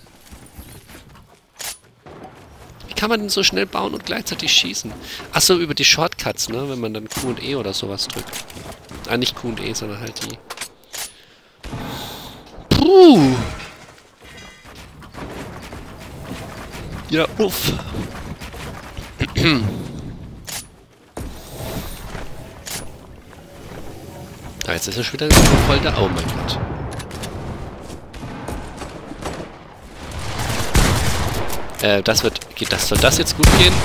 Wie kann man denn so schnell bauen und gleichzeitig schießen? Achso, über die Shortcuts, ne? Wenn man dann Q und E oder sowas drückt. Ah, nicht Q und E, sondern halt die. Puh! Ja, uff. Ah, jetzt ist er schon wieder voll da. Oh mein Gott. Äh, das wird... Geht das, soll das jetzt gut gehen?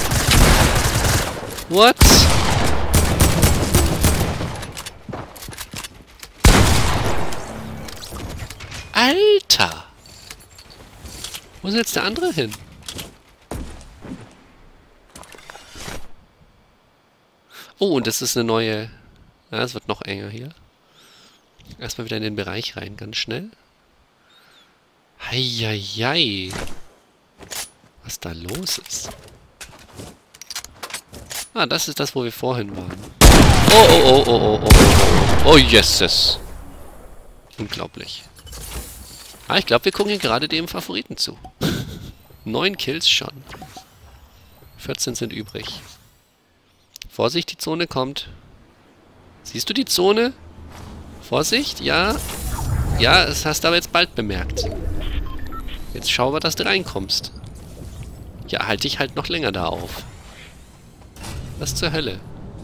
What? Alter! Wo ist jetzt der andere hin? Oh, und das ist eine neue... Ja, es wird noch enger hier. Erstmal wieder in den Bereich rein, ganz schnell. Heieiei. Was da los ist. Ah, das ist das, wo wir vorhin waren. Oh, oh, oh, oh, oh, oh, oh, oh, yeses. Unglaublich. Ah, ich glaube, wir gucken hier gerade dem Favoriten zu. Neun Kills schon. vierzehn sind übrig. Vorsicht, die Zone kommt. Siehst du die Zone? Vorsicht, ja. Ja, das hast du aber jetzt bald bemerkt. Jetzt schau mal, dass du reinkommst. Ja, halt dich halt noch länger da auf. Was zur Hölle?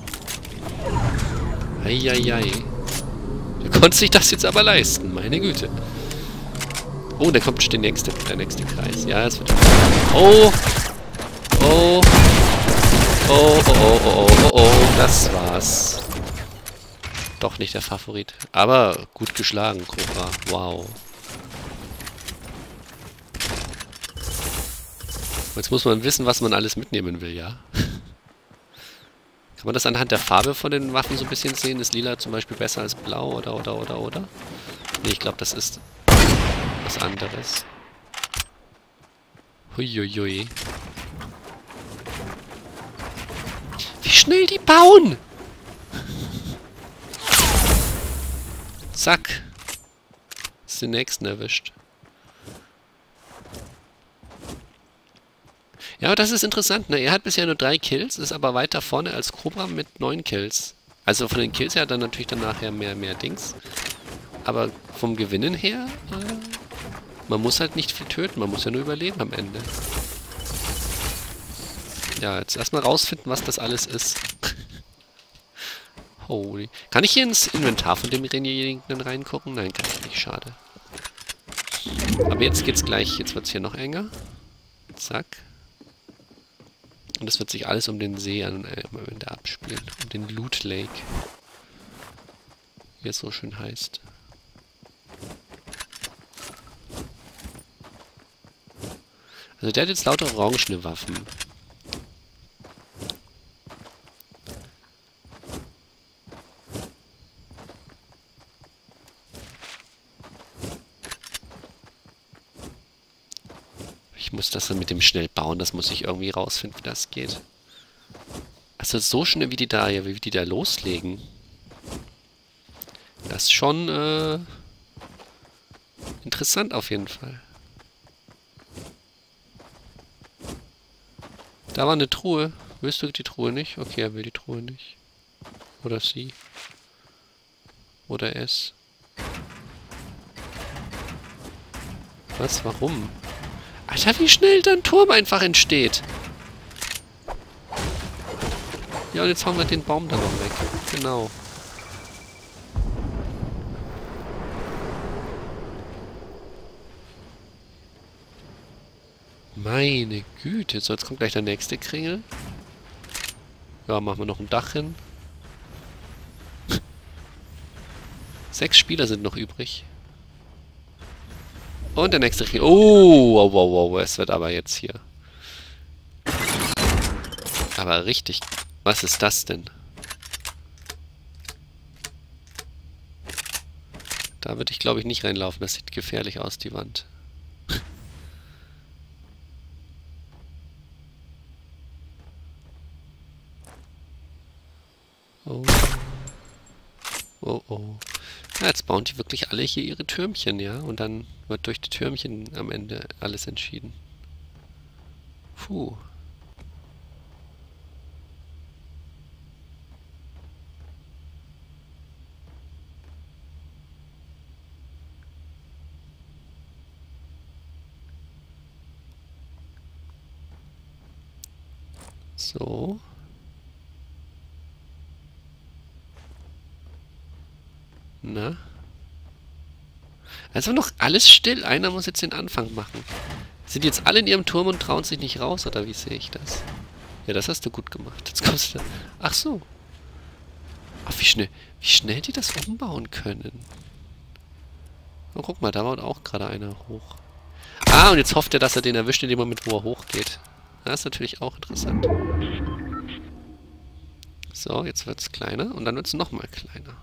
Eieiei. Du konntest dich das jetzt aber leisten, meine Güte. Oh, da kommt schon der nächste, der nächste Kreis. Ja, es wird... Oh! Oh! Oh, oh, oh, oh, oh, oh, oh, das war's. Doch nicht der Favorit. Aber gut geschlagen, Cobra. Wow. Jetzt muss man wissen, was man alles mitnehmen will, ja? Kann man das anhand der Farbe von den Waffen so ein bisschen sehen? Ist lila zum Beispiel besser als blau oder, oder, oder, oder? Nee, ich glaube, das ist was anderes. Huiuiui. Wie schnell die bauen! Zack. Ist den nächsten erwischt. Ja, aber das ist interessant, ne? Er hat bisher nur drei Kills, ist aber weiter vorne als Cobra mit neun Kills. Also von den Kills her dann natürlich dann nachher mehr, mehr Dings. Aber vom Gewinnen her, äh, man muss halt nicht viel töten, man muss ja nur überleben am Ende. Ja, jetzt erstmal rausfinden, was das alles ist. Holy. Kann ich hier ins Inventar von demjenigen reingucken? Nein, kann ich nicht. Schade. Aber jetzt geht's gleich. Jetzt wird's hier noch enger. Zack. Und es wird sich alles um den See an äh, am Ende abspielen. Um den Loot Lake. Wie es so schön heißt. Also der hat jetzt lauter orangene Waffen. Ich muss das dann mit dem schnell bauen, das muss ich irgendwie rausfinden, wie das geht. Also so schnell, wie die da, ja, wie die da loslegen. Das ist schon äh, interessant auf jeden Fall. Da war eine Truhe. Willst du die Truhe nicht? Okay, er will die Truhe nicht. Oder sie. Oder es. Was? Warum? Alter, wie schnell da ein Turm einfach entsteht. Ja, und jetzt hauen wir den Baum da noch weg. Genau. Meine Güte. So, jetzt kommt gleich der nächste Kringel. Ja, machen wir noch ein Dach hin. Sechs Spieler sind noch übrig. Und der nächste Kringel. Oh, wow, wow, wow. Es wird aber jetzt hier. Aber richtig. Was ist das denn? Da würde ich, glaube ich, nicht reinlaufen. Das sieht gefährlich aus, die Wand. Oh. Oh, oh. Ja, jetzt bauen die wirklich alle hier ihre Türmchen, ja? Und dann wird durch die Türmchen am Ende alles entschieden. Puh. So. Na? Also noch alles still. Einer muss jetzt den Anfang machen. Sind jetzt alle in ihrem Turm und trauen sich nicht raus, oder wie sehe ich das? Ja, das hast du gut gemacht. Jetzt kommst du... Ach so. Ach, wie schnell, wie schnell die das umbauen können. Oh, guck mal, da baut auch gerade einer hoch. Ah, und jetzt hofft er, dass er den erwischt in dem Moment, wo er hochgeht. Das ist natürlich auch interessant. So, jetzt wird es kleiner und dann wird es nochmal kleiner.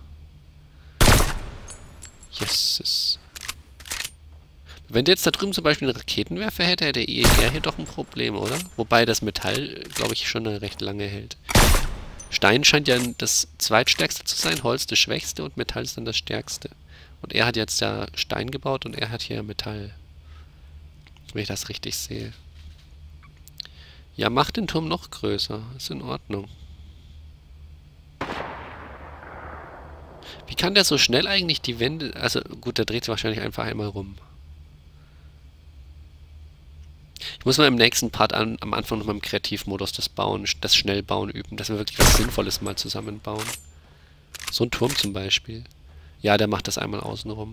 Yes. Wenn der jetzt da drüben zum Beispiel einen Raketenwerfer hätte, hätte er hier doch ein Problem, oder? Wobei das Metall, glaube ich, schon eine recht lange hält. Stein scheint ja das zweitstärkste zu sein, Holz das schwächste und Metall ist dann das stärkste. Und er hat jetzt ja Stein gebaut und er hat hier Metall. Wenn ich das richtig sehe. Ja, mach den Turm noch größer. Ist in Ordnung. Wie kann der so schnell eigentlich die Wände... Also gut, der dreht sich wahrscheinlich einfach einmal rum. Ich muss mal im nächsten Part an, am Anfang noch mal im Kreativmodus das Bauen, das Schnellbauen üben, dass wir wirklich was Sinnvolles mal zusammenbauen. So ein Turm zum Beispiel. Ja, der macht das einmal außen rum.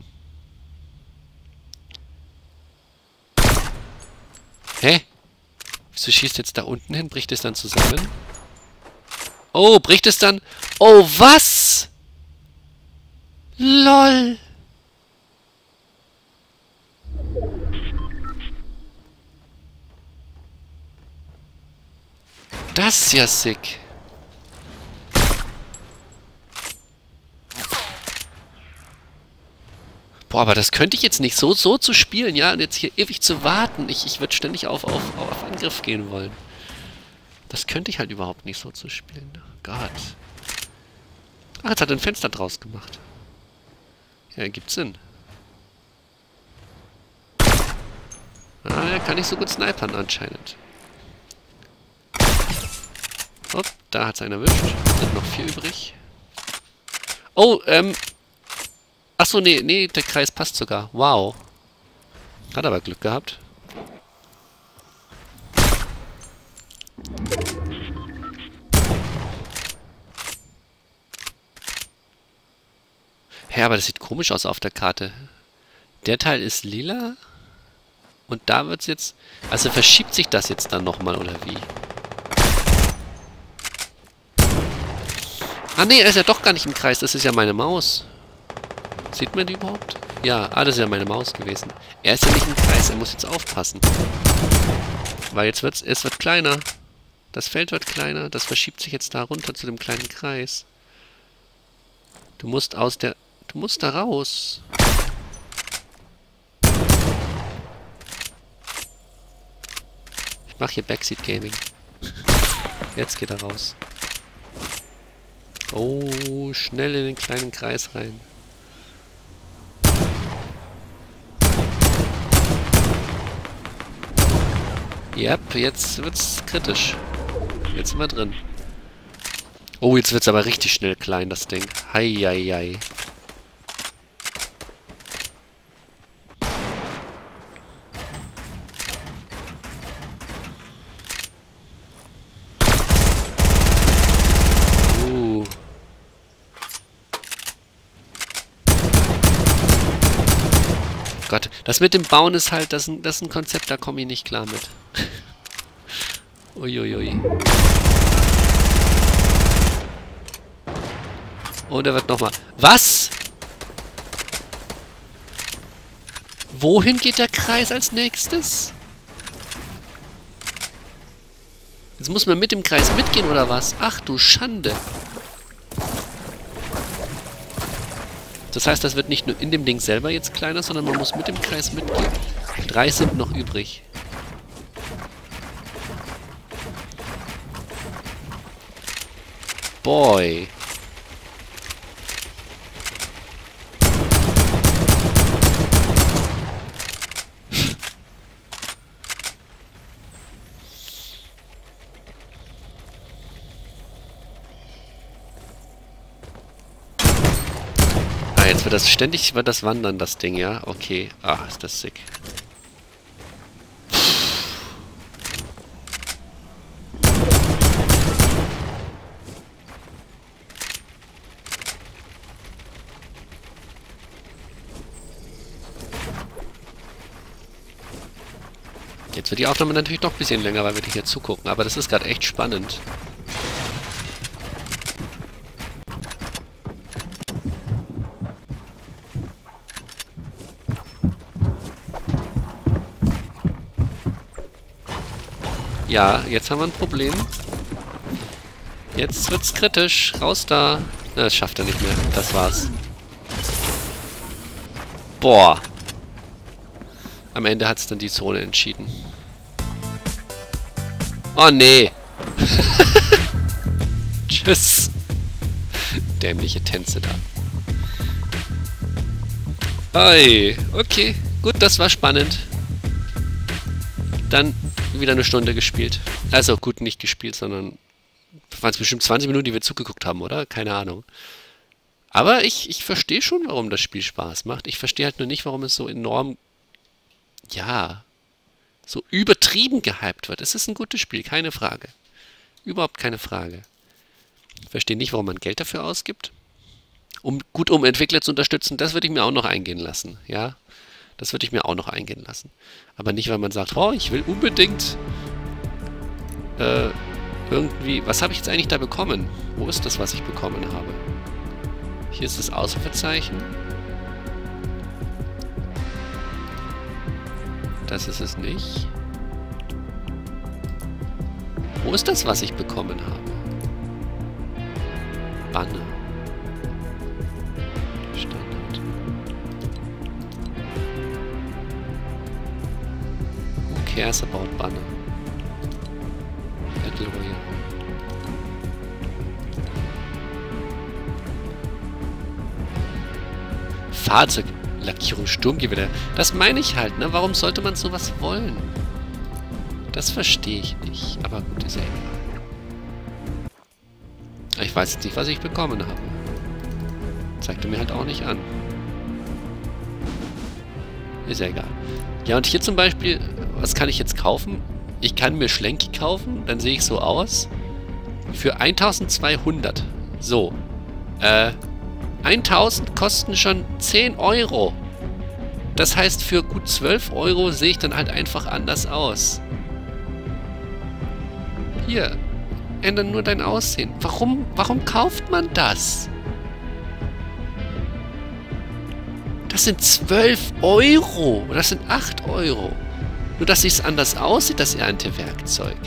Hä? Wieso schießt jetzt da unten hin? Bricht es dann zusammen? Oh, bricht es dann... Oh, was? LOL. Das ist ja sick. Boah, aber das könnte ich jetzt nicht so, so zu spielen, ja, und jetzt hier ewig zu warten. Ich, ich würde ständig auf, auf, auf Angriff gehen wollen. Das könnte ich halt überhaupt nicht so zu spielen. Oh Gott. Ach, jetzt hat er ein Fenster draus gemacht. Ja, ergibt Sinn. Ah, er kann nicht so gut snipern anscheinend. Hopp, da hat es einen erwischt. Sind noch vier übrig. Oh, ähm... Achso, nee, nee, der Kreis passt sogar. Wow. Hat aber Glück gehabt. Hä, aber das sieht komisch aus auf der Karte. Der Teil ist lila. Und da wird's jetzt... Also verschiebt sich das jetzt dann nochmal, oder wie? Ah nee, er ist ja doch gar nicht im Kreis. Das ist ja meine Maus. Sieht man die überhaupt? Ja, ah, das ist ja meine Maus gewesen. Er ist ja nicht im Kreis, er muss jetzt aufpassen. Weil jetzt wird's, es wird kleiner. Das Feld wird kleiner, das verschiebt sich jetzt da runter zu dem kleinen Kreis. Du musst aus der... Du musst da raus. Ich mache hier Backseat Gaming. Jetzt geht er raus. Oh, schnell in den kleinen Kreis rein. Yep, jetzt wird's kritisch. Jetzt sind wir drin. Oh, jetzt wird's aber richtig schnell klein, das Ding. Heieiei. Das mit dem Bauen ist halt, das ist ein, das ist ein Konzept, da komme ich nicht klar mit. Uiuiui. Und er wird nochmal... Was? Wohin geht der Kreis als nächstes? Jetzt muss man mit dem Kreis mitgehen, oder was? Ach du Schande. Das heißt, das wird nicht nur in dem Ding selber jetzt kleiner, sondern man muss mit dem Kreis mitgehen. Drei sind noch übrig. Boy. Jetzt wird das ständig, wird das wandern, das Ding, ja? Okay. Ah, ist das sick. Jetzt wird die Aufnahme natürlich noch ein bisschen länger, weil wir hier zugucken. Aber das ist gerade echt spannend. Ja, jetzt haben wir ein Problem. Jetzt wird's kritisch. Raus da. Na, das schafft er nicht mehr. Das war's. Boah. Am Ende hat's dann die Zone entschieden. Oh, nee. Tschüss. Dämliche Tänze da. Ei, okay. Gut, das war spannend. Dann wieder eine Stunde gespielt. Also gut, nicht gespielt, sondern waren es bestimmt zwanzig Minuten, die wir zugeguckt haben, oder? Keine Ahnung. Aber ich, ich verstehe schon, warum das Spiel Spaß macht. Ich verstehe halt nur nicht, warum es so enorm, ja, so übertrieben gehypt wird. Es ist ein gutes Spiel, keine Frage. Überhaupt keine Frage. Ich verstehe nicht, warum man Geld dafür ausgibt. Um, gut, um Entwickler zu unterstützen, das würde ich mir auch noch eingehen lassen, ja. Das würde ich mir auch noch eingehen lassen. Aber nicht, weil man sagt, oh, ich will unbedingt äh, irgendwie... Was habe ich jetzt eigentlich da bekommen? Wo ist das, was ich bekommen habe? Hier ist das Ausrufezeichen. Das ist es nicht. Wo ist das, was ich bekommen habe? Banner. Standard. Who cares about Banner? Battle Royale. Fahrzeuglackierung, Sturmgewehr. Das meine ich halt, ne? Warum sollte man sowas wollen? Das verstehe ich nicht. Aber gut, ist ja egal. Ich weiß jetzt nicht, was ich bekommen habe. Zeigt er mir halt auch nicht an. Ist ja egal. Ja, und hier zum Beispiel, was kann ich jetzt kaufen? Ich kann mir Schlenki kaufen, dann sehe ich so aus. Für eintausendzweihundert. So. Äh, eintausend kosten schon zehn Euro. Das heißt, für gut zwölf Euro sehe ich dann halt einfach anders aus. Hier. Ändern nur dein Aussehen. Warum, warum kauft man das? Das sind zwölf Euro. Das sind acht Euro. Nur, dass es anders aussieht, das Erntewerkzeug.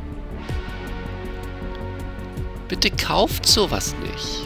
Bitte kauft sowas nicht.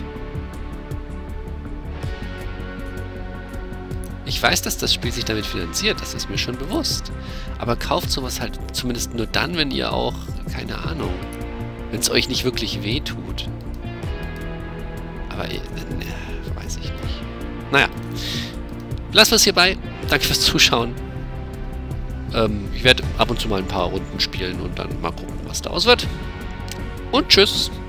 Ich weiß, dass das Spiel sich damit finanziert, das ist mir schon bewusst. Aber kauft sowas halt zumindest nur dann, wenn ihr auch, keine Ahnung, wenn es euch nicht wirklich wehtut. Aber, äh, weiß ich nicht. Naja, lassen wir es hierbei. Danke fürs Zuschauen. Ähm, ich werde ab und zu mal ein paar Runden spielen und dann mal gucken, was daraus wird. Und tschüss.